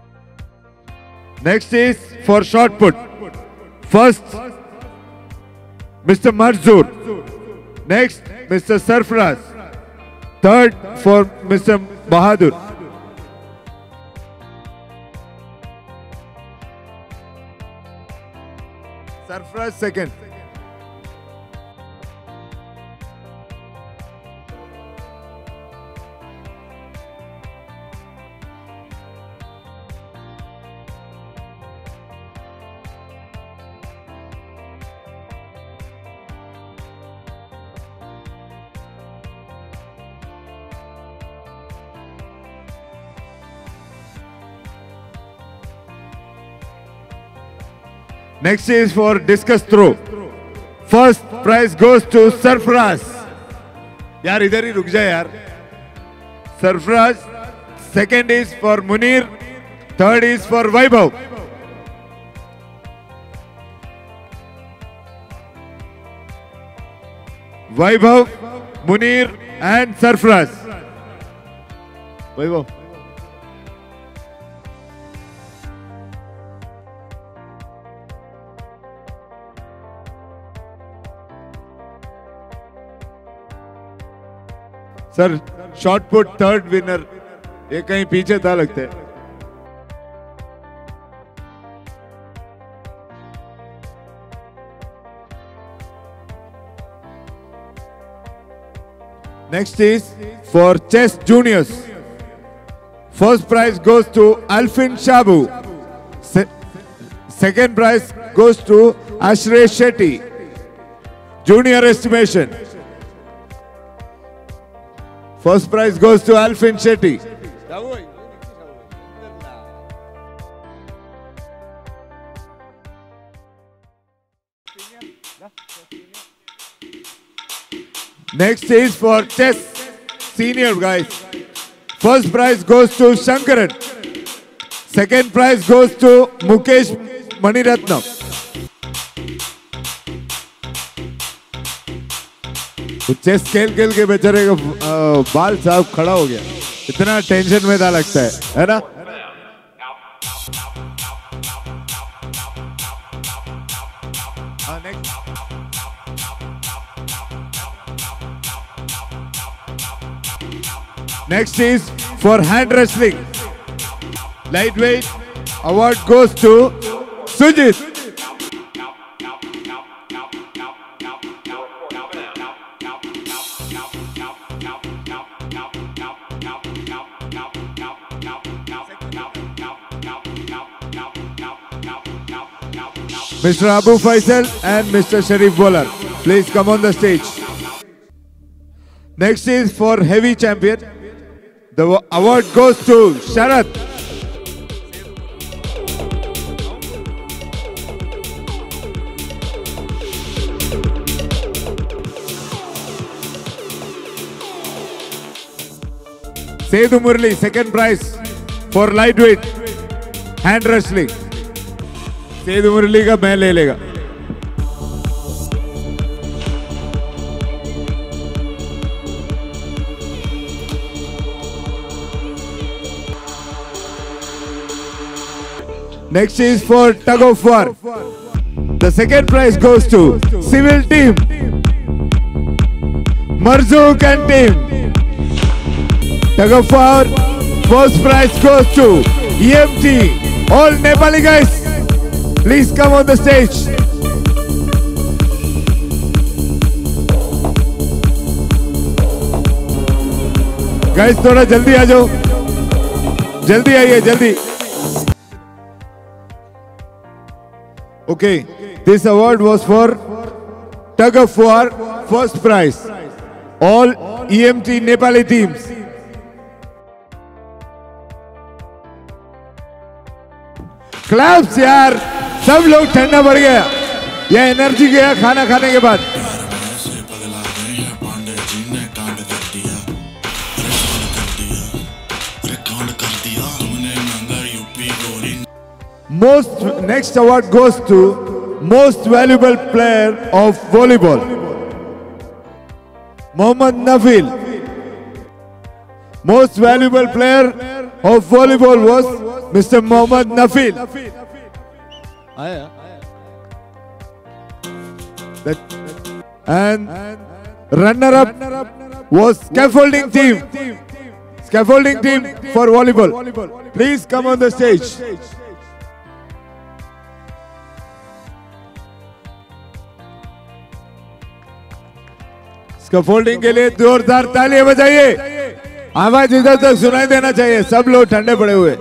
Next is for shot put. First, Mister Marzoor. Next, Mister Sarfraz. Third for Mister Bahadur. Sarfraz second. Next is for discus throw. First prize goes to Sarfraz. यार इधर ही रुक जा यार. Sarfraz. Second is for Munir. Third is for Vaibhav. Vaibhav, Munir and Sarfraz. Vaibhav. Sir shot put third winner ये कहीं पीछे था लगता है. Next is for chess juniors. First prize goes to Alfin Shabu. Se second prize goes to Ashray Shetty. Junior estimation. First prize goes to Alfin Shetty. Next is for chess senior guys. First prize goes to Shankaran. Second prize goes to Mukesh Maniratnam. तो chess खेल खेल के बेचारे का बाल साहब खड़ा हो गया. इतना टेंशन में था लगता है, है ना? Next is for hand wrestling. Lightweight award goes to Sujit. Mister Abu Faisal and Mister Sharif Bowler, please come on the stage. Next is for heavy champion. The award goes to Sharat. Sedu Murli, second prize for lightweight hand wrestling. Seydou मुरली का मैं ले लेगा. Next is for tug of war. The second prize goes to civil team. Marzook and team. Tug of war. First prize goes to E M T. All Nepali guys, please come on the stage. Guys, थोड़ा जल्दी आ जाओ. जल्दी आइए, जल्दी. Okay, this award was for tug of war, first prize. All E M T Nepali teams. Claps यार. सब लोग ठंडा पड़ गया. यह एनर्जी गया खाना खाने के बाद. Most next award goes to most valuable player of volleyball. Mohammad Nafil. Most valuable player of volleyball was Mister Mohammad Nafil. आया And runner-up was scaffolding team. Scaffolding team for volleyball. Please come on the stage. Scaffolding के लिए जोरदार तालियां बजाइए. आवाज इधर तक सुनाई देना चाहिए. सब लोग ठंडे पड़े हुए.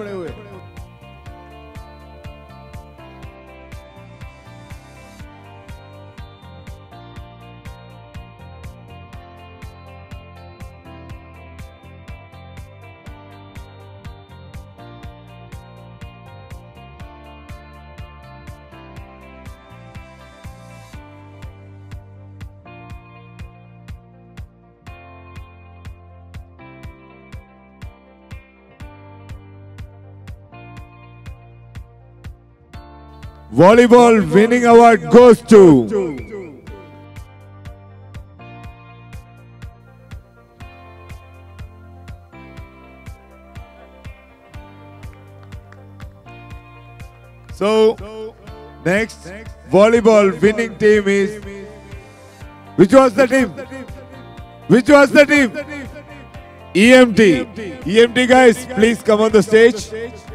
Volleyball winning award goes to So next volleyball winning team is, which was the team? Which was the team? E M T. E M T guys, please come on the stage.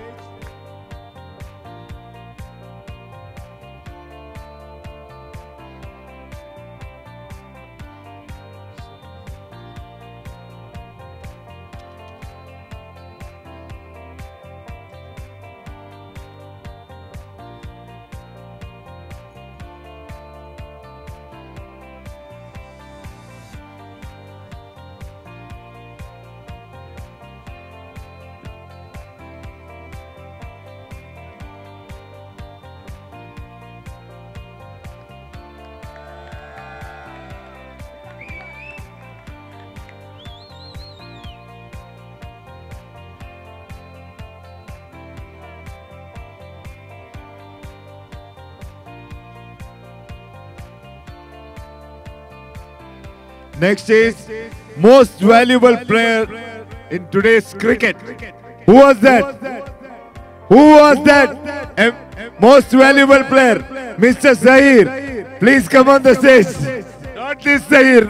Next is most valuable player in today's cricket. Who was that? Who was that? M most valuable player, Mister Zahir. Please come on the stage. Not this Zahir.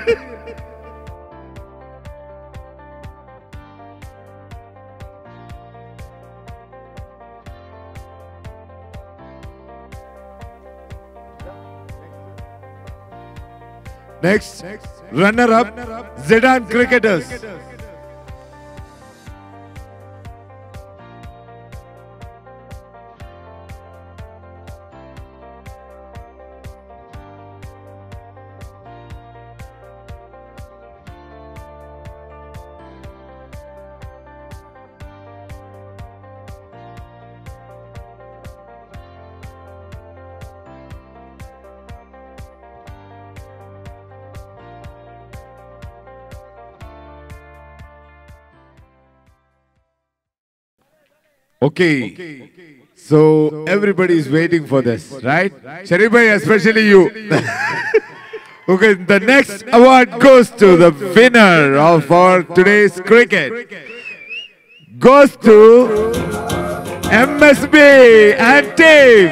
Next, runner-up, Zidane cricketers. Okay, so everybody is waiting for this, right? Sharif bhai, especially you. Okay, the next award goes to the winner of our today's cricket. Goes to M S B and team.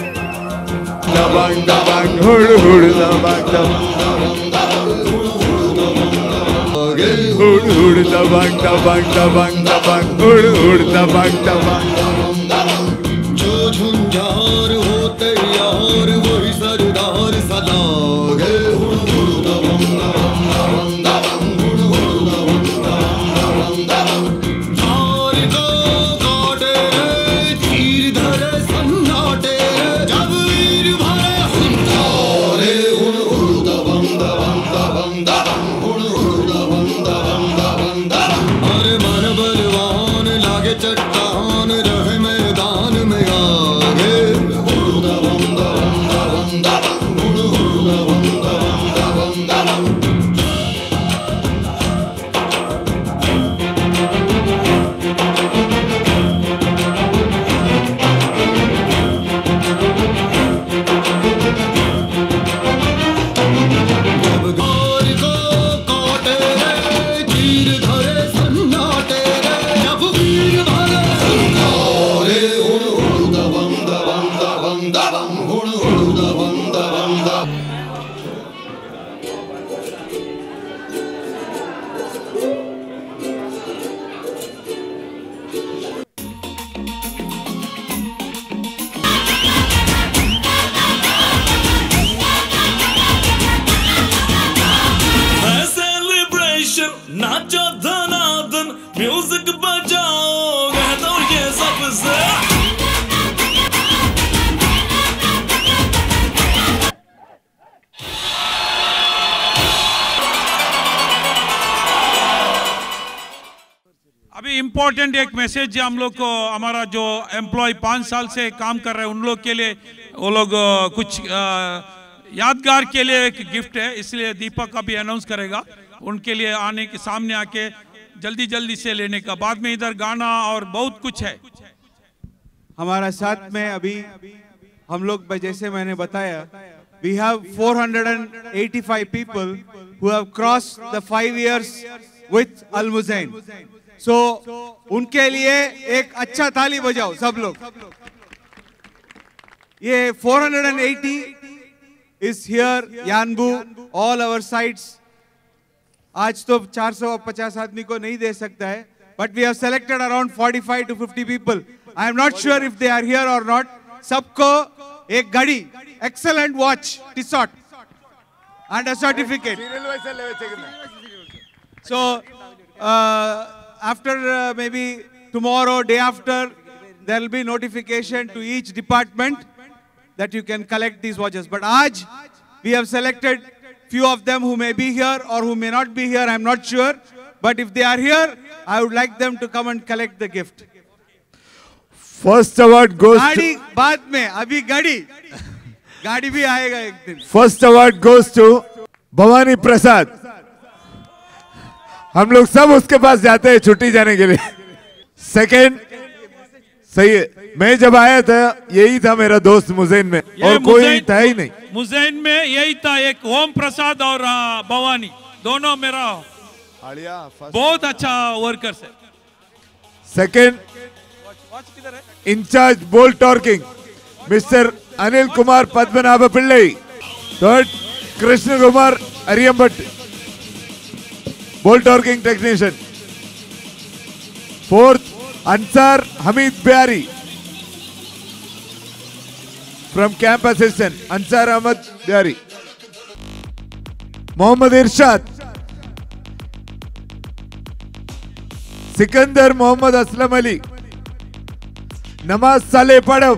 Hood hood da bang da bang da bang da bang hood hood da bang da bang. जो झुंझार होते यार वही सरदार सदा गे hood hood दा बंग दा बंग दा बंग hood hood दा बंग दा बंग झार को काटे तीर धरे सन्नाटे जब वीर भरे हुंझारे हुड हुड दा बंग दा बंग दा बंग दा हुड हुड दा बंग दा बंग दा बंग दा अरे मन बलवान लागे चट्टान रहे इम्पोर्टेंट एक मैसेज हम लोग को, हमारा जो एम्प्लॉय पाँच साल से काम कर रहे हैं उन लोग के लिए, वो लोग कुछ यादगार के लिए एक गिफ्ट है, इसलिए दीपक अभी अनाउंस करेगा, उनके लिए आने के सामने आके जल्दी जल्दी से लेने का। बाद में इधर गाना और बहुत कुछ है। हमारा साथ में अभी हम लोग, जैसे मैंने बताया, we have four hundred eighty-five people who have crossed the five years with Al Muzain. So उनके लिए एक अच्छा ताली बजाओ सब लोग। ये four hundred eighty is here, Yanbu, all our sites. आज तो four hundred fifty आदमी को नहीं दे सकता है, but we have selected around forty-five to fifty people. I am not sure if they are here or not. सबको एक घड़ी, excellent watch, Tissot, and a certificate. So uh, after uh, maybe tomorrow, day after, there will be notification to each department that you can collect these watches. But aaj, we have selected few of them who may be here or who may not be here, I am not sure. But if they are here, I would like them to come and collect the gift. First award goes गाड़ी to... बाद में, अभी गाड़ी गाड़ी भी आएगा एक दिन. First award goes to Bhavani प्रसाद. हम लोग सब उसके पास जाते हैं छुट्टी जाने के लिए. सेकंड, सही है, मैं जब आया था यही था मेरा दोस्त मुज़ैन में, और कोई था ही नहीं. मुज़ैन में यही था, एक ओम प्रसाद और भवानी, दोनों मेरा बहुत अच्छा वर्कर्स है. Second, incharge bolt torquing mister Anil Kumar Padmanabha Pillai. Third, Krishna Kumar Ariyambat, bolt torquing technician. Fourth, Ansar Hameed Bihari from camp assistant, Ansar Ahmed Bihari. Mohammed Irshad, Sikandar Mohammed Aslam Ali, नमाज साले पड़व,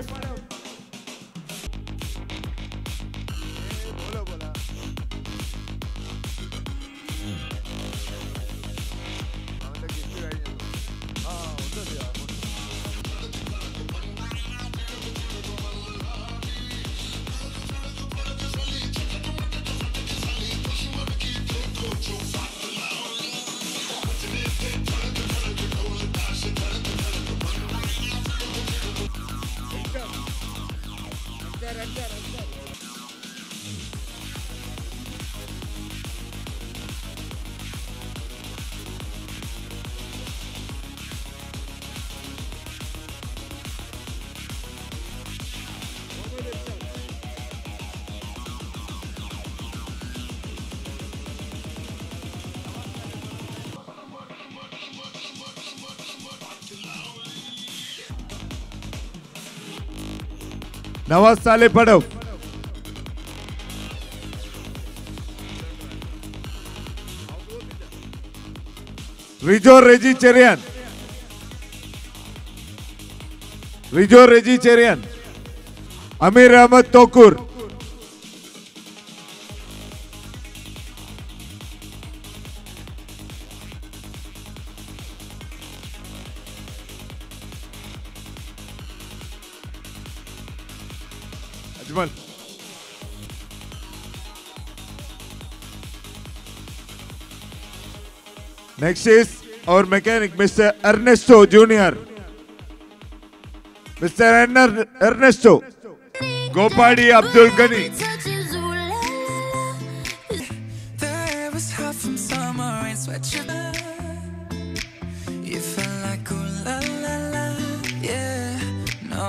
नवाज साले पड़व, रिजो रेजी चेरियन, रिजो रेजी चेरियन, अमीर Ahmad तोकुर, Ajmal. Next is our mechanic, Mister Ernesto Junior Mister Erner Ernesto. Gopadi Abdul Ghani. There was hot from summer rain, sweatshirt. You felt like ooh la la la, yeah, no.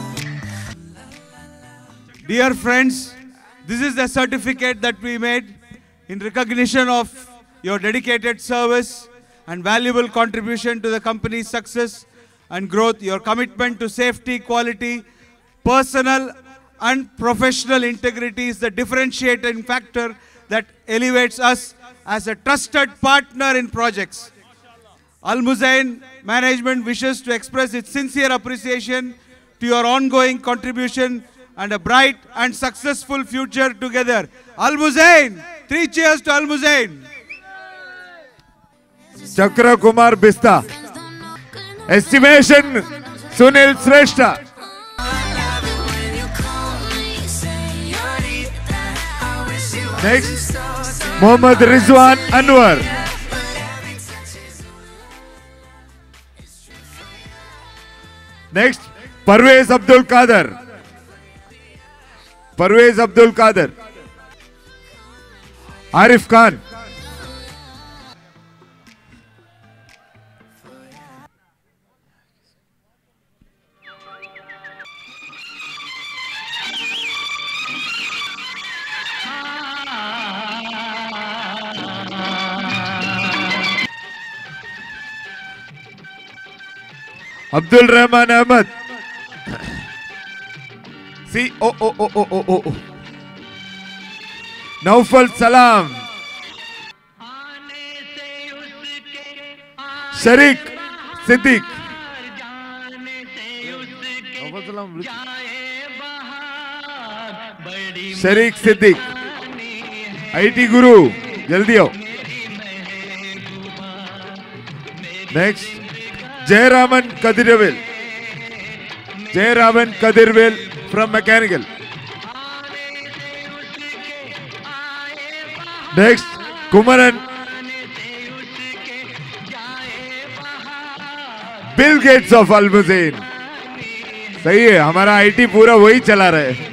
Dear friends, this is the certificate that we made in recognition of your dedicated service and valuable contribution to the company's success and growth. Your commitment to safety, quality, personal and professional integrity is the differentiating factor that elevates us as a trusted partner in projects. Al Muzain management wishes to express its sincere appreciation to your ongoing contribution and a bright and successful future together. Al Muzain! Three cheers to Al Muzain! Chakra Kumar Bista. Estimation Sunil Shrestha. Next, Mohammad Rizwan Anwar. Next, Parvez Abdul Qadir. Parvez Abdul Qadir. Arif Khan. Abdul Rahman Ahmed. C O O O O O O O. Naufal Salam. Sharik Siddiq. Sharik Siddiq. I T Guru. Jaldi आओ. Next. Jayaraman Kadirvel. Jayaraman Kadirvel from Mechanical. Next, Kumaran. Bill Gates of Almuzain. सही है, हमारा IT पूरा वही चला रहा है.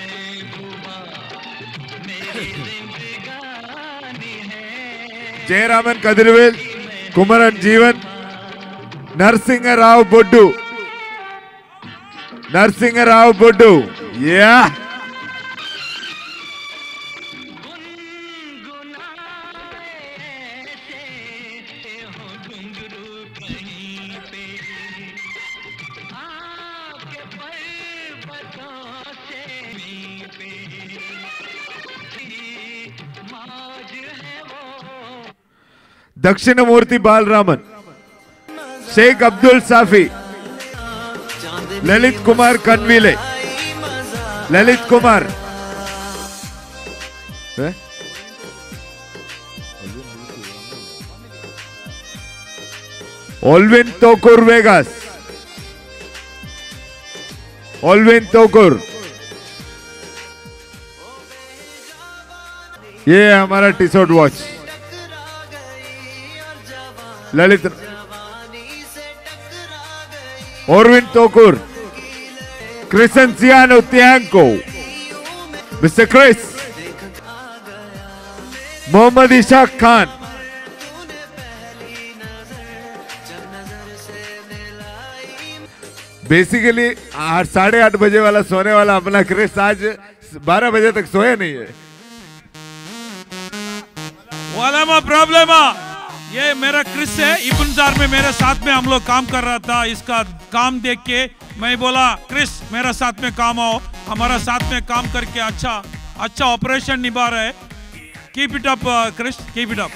Jayaraman Kadirvel, Kumaran Jeevan. Narsinga Rao Boddu. Narsinga Rao Boddu. Yeah. Dakshinamurthy Balraman. Sheikh Abdul Safi. Lalit Kumar Kanvile. Lalit Kumar. Eh? Olvin Tokur Vegas. Olvin Tokur. ये है हमारा T-shirt watch. Lalit Orvin Tokur, Crescenciano Tianco, Mister Chris, Mohammad Ishaq Khan, basically आठ साढ़े आठ बजे वाला सोने वाला अपना क्रिस आज बारह बजे तक सोया नहीं है. वाला प्रॉब्लम ये मेरा क्रिस है. इब्नजार में मेरे साथ में हम लोग काम कर रहा था. इसका काम देख के मैं बोला क्रिस मेरा साथ में काम आओ. हमारा साथ में काम करके अच्छा अच्छा ऑपरेशन निभा रहा है. Keep it up Chris, keep it up.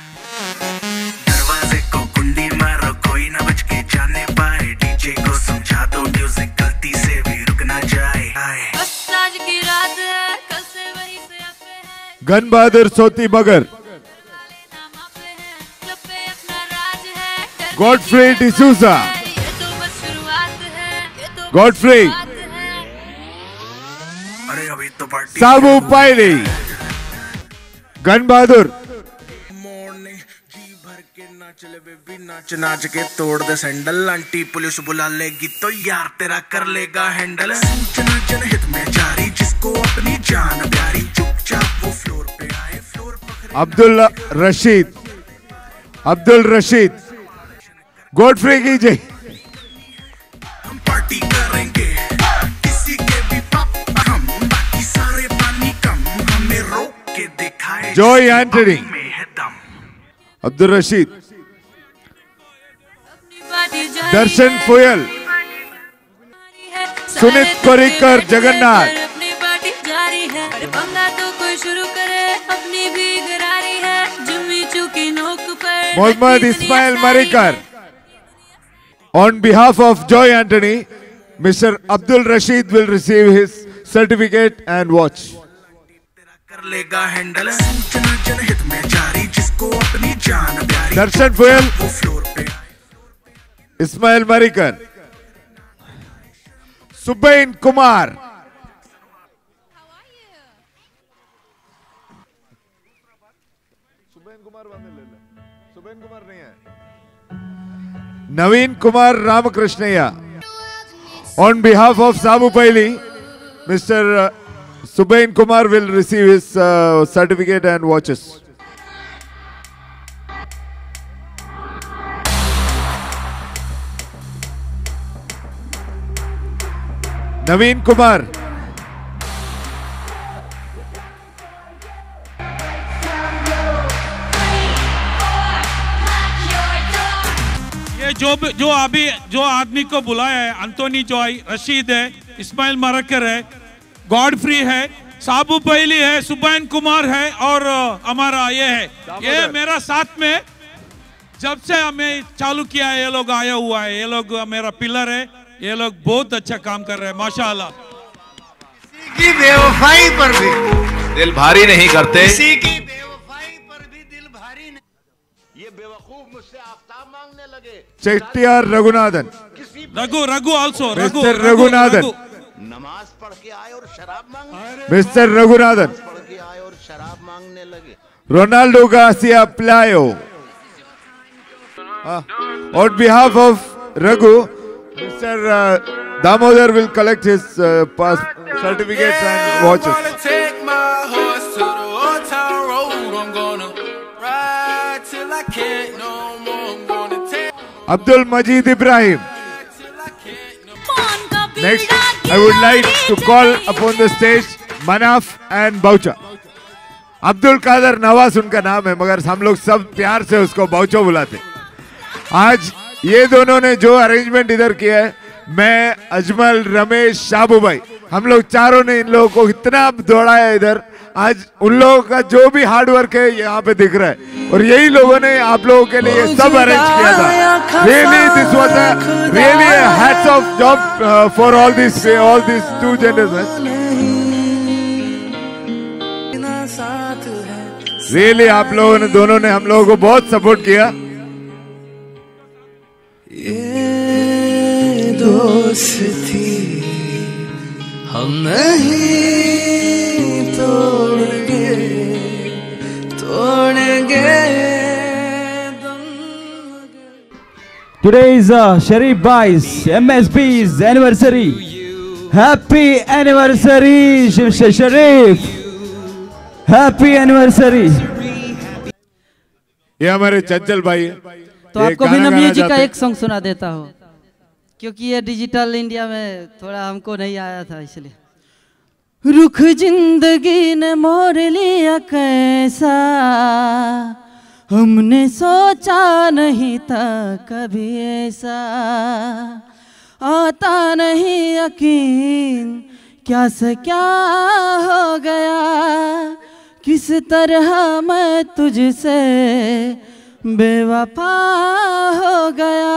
दरवाजे को कुंडी मारो कोई ना बच के जाने पाए. डीजे को समझा दो म्यूजिक गलती से भी रुक ना जाए. बस आज की रात है कल से वही से है. गन बहादुर सोती मगर. Godfrey D'Souza. Godfrey. Sabu Paili. Gun Bahadur. नाच नाच के तोड़ दे सैंडल. आंटी पुलिस बुला लेगी तो यार तेरा कर लेगा हैंडल. सूचना जनहित में जारी जिसको अपनी जान प्यारी. चुपचाप वो फ्लोर पे आए. फ्लोर पकड़े. अब्दुल रशीद. अब्दुल रशीद. Godfrey की जय. हम पार्टी करेंगे किसी के भी पापा. हम बाकी सारे पानी कम. हमें रोक के दिखाए. Joy Anthony. अब्दुल रशीद. दर्शन फोयल. Suneet Korikar Jagannath. Mohammed Ismail Marikar. On behalf of Joy Anthony, Mister Abdul Rashid will receive his certificate and watch. Darshan Fuel. Ismail Marikar, Subain Kumar, Naveen Kumar Ramakrishnaya. On behalf of Sabu Paili, Mister uh, Subain Kumar will receive his uh, certificate and watches. Naveen Kumar. ये जो जो अभी जो आदमी को बुलाया है, Anthony Joy, Rashid है, इस्माइल मरकर है, गॉडफ्री है, साबू पहली है, सुबैन कुमार है और हमारा ये है, ये मेरा साथ में जब से हमें चालू किया है ये लोग आया हुआ है, ये लोग मेरा पिलर है, ये लोग बहुत अच्छा काम कर रहे हैं माशाल्लाह। किसी की बेवफाई पर भी दिल भारी नहीं करते, किसी की बेवफाई पर भी दिल भारी नहीं। ये बेवकूफ मुझसे आफ्ताब मांगने लगे। Chettiar Raghunathan. Raghu Raghu also Raghu Mister Raghunathan. नमाज पढ़ के आए और शराब मांगने, Mister Raghunathan. पढ़ के आए और शराब मांगने लगे। Ronaldo Garcia Playo. Uh, on behalf of Raghu, Mister Uh, Damodar will collect his uh, pass certificates and watches. Take my horse to the old town road. I'm gonna ride till I can't no more. I'm gonna take Abdul Majid Ibrahim. Next, I would like to call upon the stage Manaf and Baucha. Abdul Kader Nawaz उनका नाम है, मगर हम लोग सब प्यार से उसको बाउचो बुलाते। आज ये दोनों ने जो अरेंजमेंट इधर किया है, मैं, अजमल, रमेश, शाबू भाई, हम लोग चारों ने इन लोगों को इतना दौड़ाया इधर। आज उन लोगों का जो भी हार्ड वर्क है यहाँ पे दिख रहा है, और यही लोगों ने आप लोगों के लिए सब अरेंज किया था। Really this was a really hats off job for all this all this two generations. Really आप लोगों ने दोनों ने हम लोगों को बहुत सपोर्ट किया। ये दोस्ती हम नहीं तोड़ेंगे, तोड़ेंगे। Today is uh, Sharif Bai's M S B's anniversary. Happy anniversary, Sharif. Happy anniversary. ये हमारे चंचल भाई है। तो आपको भी नमी जी का एक सॉन्ग सुना देता हूँ, क्योंकि ये डिजिटल इंडिया में थोड़ा हमको नहीं आया था, इसलिए। रुख जिंदगी ने मोड़ लिया कैसा, हमने सोचा नहीं था कभी ऐसा, आता नहीं यकीन क्या से क्या हो गया, किस तरह मैं तुझसे बेवफा हो गया।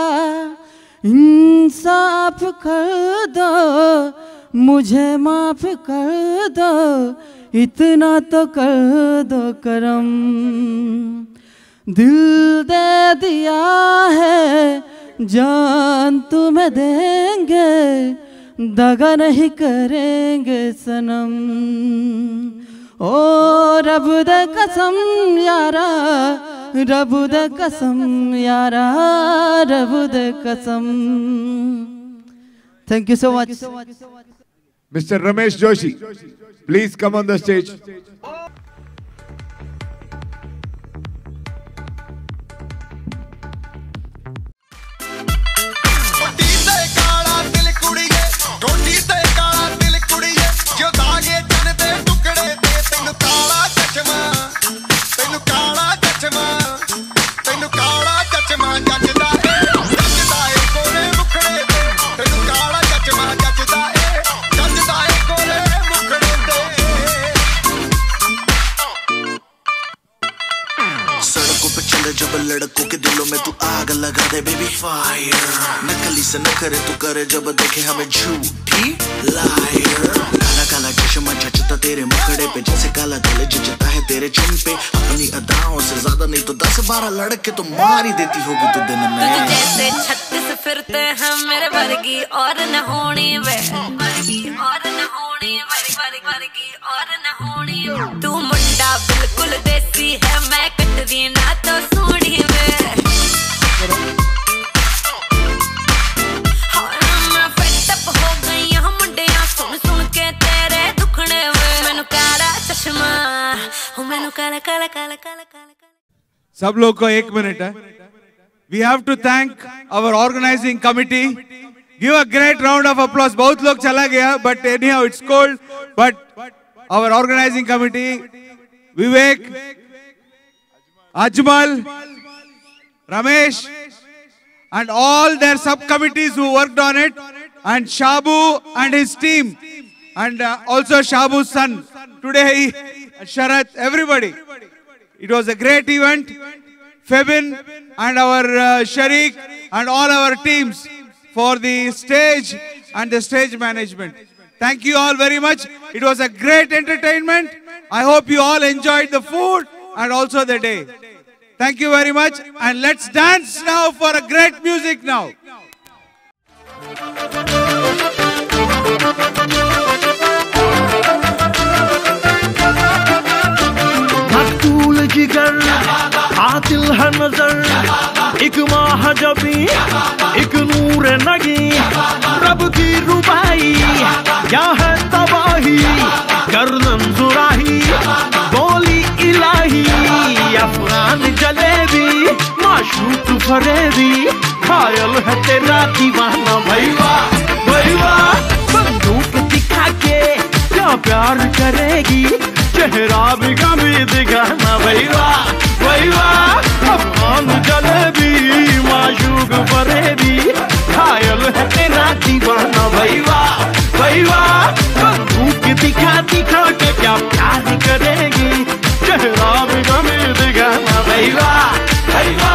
इंसाफ कर दो, मुझे माफ कर दो, इतना तो कर दो करम। दिल दे दिया है, जान तुम्हें देंगे, दगा नहीं करेंगे सनम। ओ रब दे कसम यारा, रब दे कसम यारा, रब दे कसम। Thank you so much. Mister Ramesh Joshi, please come on the stage. जब लड़कों के दिलों में तू आग लगा दे बेबी फायर, नकली से न करे तू करे जब देखे हमें झूठी लायर। खाना काला चश्मा जचता तेरे मुखड़े पे, जैसे काला दिल जचता है तेरे चिन पे। अपनी अदाओं से ज्यादा नहीं तो दस बारह लड़के तो मार ही देती होगी तू दिन में। तुझ जैसे छत्तीस फिरते हैं मेरे वर्गी और न होनी वे, वर्गी और न होनी वर्गी वर्गी और न होनी। तू मुंडा बिल्कुल देसी है, मैं कटदी ना तो सूढ़ी वे। मैं फेड अप हो गई हूं मुंडिया सुन सुन के तेरे दुखने वे। मैनू काला चश्मा हो, मैनू काला काला काला काला काला। सब लोग को एक मिनट है। We have to thank our organizing committee. Give a great round of applause. बहुत लोग चला गया, but anyhow it's cold. But our organizing committee, Vivek, Ajmal, Ramesh, and all their subcommittees who worked on it, and Shabu and his team, and uh, also Shabu's son today, Sharat, everybody. It was a great event. Febin and our uh, Sharik and all our teams for the stage and the stage management. Thank you all very much. It was a great entertainment. I hope you all enjoyed the food and also the day. Thank you very much. And let's dance now for a great music now. मकतूल जिगर कातिल है नजर, एक महाजबी एक नूर नगी। रब की रुबाई क्या है तबाही, गर्दन जुराही बोली इलाही। अफगान जलेबी माशूक फरेबी, घायल है तेरा दीवाना भैया भैया। बंदूक दिखा के क्या प्यार करेगी, चेहरा भी कभी दिखाना भैया भैया। अफगान जलेबी माशूक फरेबी, घायल है तेरा दीवाना भैया भैया। बंदूक दिखा दिखा के क्या प्यार करेगी, चेहरा भी कभी दिखाना भैया भैया।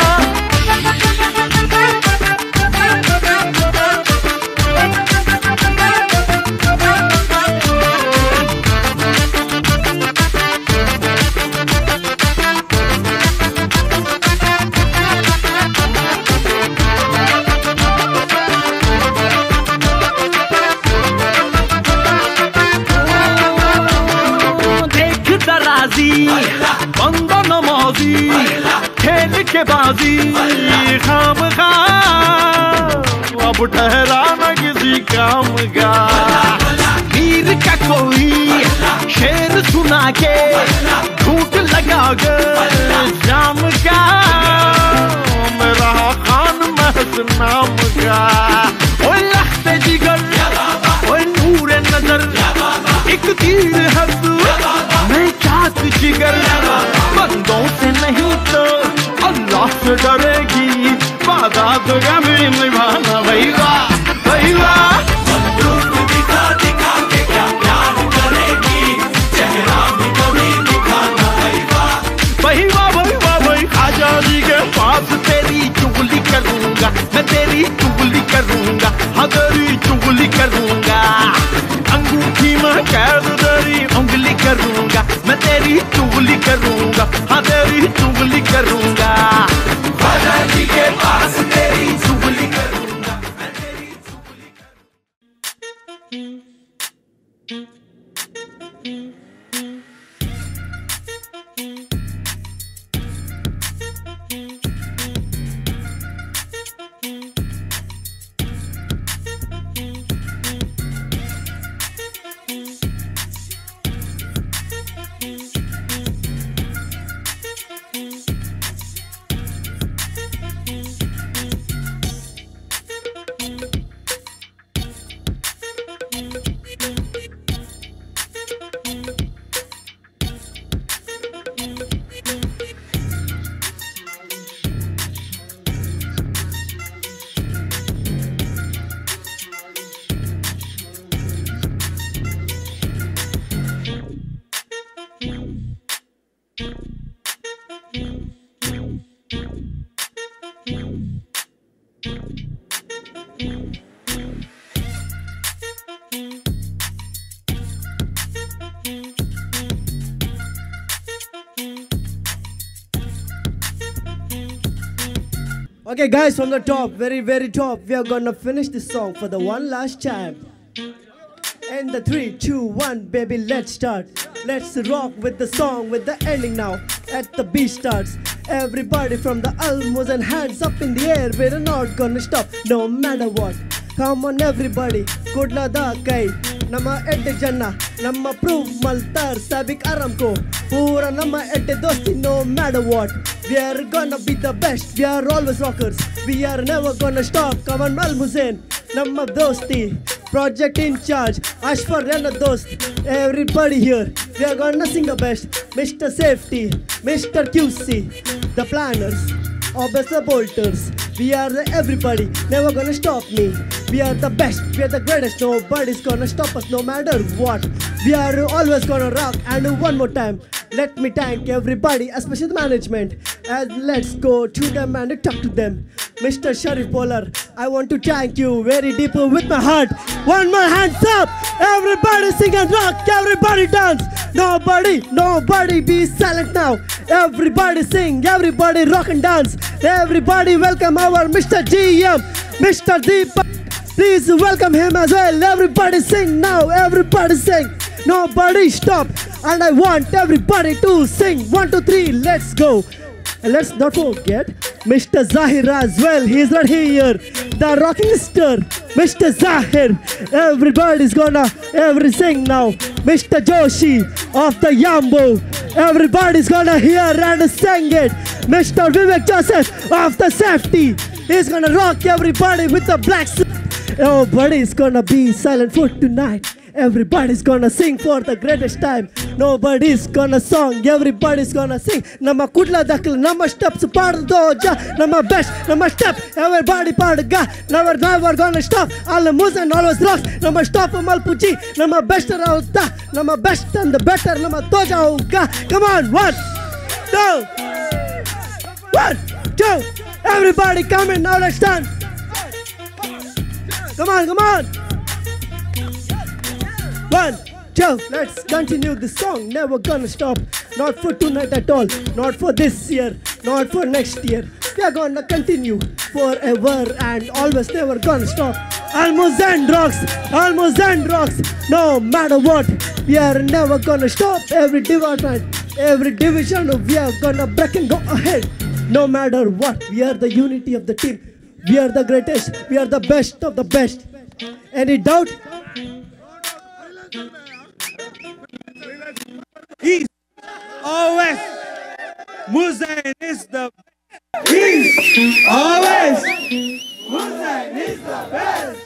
बंदा नमाजी खेल के बाजी खाम खा, अब ठहरा न किसी काम का। वीर का कोई शेर सुना के झूठ लगा कर जाम का, मेरा खान महज नाम का। ओए लखते जिगर ओए नूर नजर, एक तीर हद मैं चाहत जिगर। बंदों से नहीं तो अल्लाह से डरेगी, वादा तो कभी निभाना भैया भैया। बंदूक दिखा दिखा के क्या प्यार करेगी, चेहरा भी कभी दिखाना भैया भैया भैया भैया। खाजा जी के पास तेरी चुगली करूंगा मैं, तेरी चुगली करूंगा हाँ तेरी चुगली करूंगा। अंगूठी में कैद तेरी उंगली करूंगा मैं, तेरी चुगली करूंगा हाँ तेरी चुगली करूंगा। खाजा जी के पास तेरी चुगली करूंगा मैं, तेरी चुगली Thank you. Okay, guys, from the top, very, very top, we are gonna finish this song for the one last time. And the three, two, one, baby, let's start. Let's rock with the song, with the ending now. At the beat starts. Everybody from the almost and hands up in the air. We're not gonna stop, no matter what. Come on, everybody, kudla da kai. Nama edde janna, nama proof maltar sabik aramko. Pura nama edde dosti, no matter what. We are gonna be the best. We are always rockers. We are never gonna stop. Come on, Al Hussein, nama dosti. Project in charge, Ashfar and Dost. Everybody here, we are gonna sing the best. Mister Safety, Mister Q C, the planners, Officer Bolters. We are the everybody, never gonna stop me. We are the best, we are the greatest. Nobody's gonna stop us no matter what. We are always gonna rock. And one more time, let me thank everybody, especially the management. And let's go to them and talk to them. Mister Sharif Bowler, I want to thank you very deep with my heart. One more hands up. Everybody sing and rock. Everybody dance. Nobody, nobody be silent now. Everybody sing. Everybody rock and dance. Everybody welcome our Mister G M, Mister Deepak. Please welcome him as well. Everybody sing now. Everybody sing. Nobody stop. And I want everybody to sing. One, two, three. Let's go. And let's not forget Mister Zahir as well. He's right here. The rocking star, Mister Zahir. Everybody's gonna every sing now. Mister Joshi of the Yambo. Everybody's gonna hear and sing it. Mister Vivek Joseph of the Safety. He's gonna rock everybody with the black suit. Nobody's gonna be silent for tonight. Everybody's gonna sing for the greatest time. Nobody's gonna song, everybody's gonna sing. Nama kudla dakil, nama steps part doja, nama best, nama step, everybody part ga. Never, never gonna stop. All moves and always rocks. Nama stop malpuchi, nama best rauta, nama best and the better, nama doja uga. Come on, one, two, one, two. Everybody come in now, let's dance. Come on, come on. One, two, let's continue the song. Never gonna stop. Not for tonight at all. Not for this year. Not for next year. We are gonna continue forever and always never gonna stop. Almost and rocks. Almost and rocks. No matter what. We are never gonna stop. Every department, every division, we are gonna break and go ahead. No matter what. We are the unity of the team. We are the greatest. We are the best of the best. Any doubt? He's always Muzain is the He's always Muzain is the best.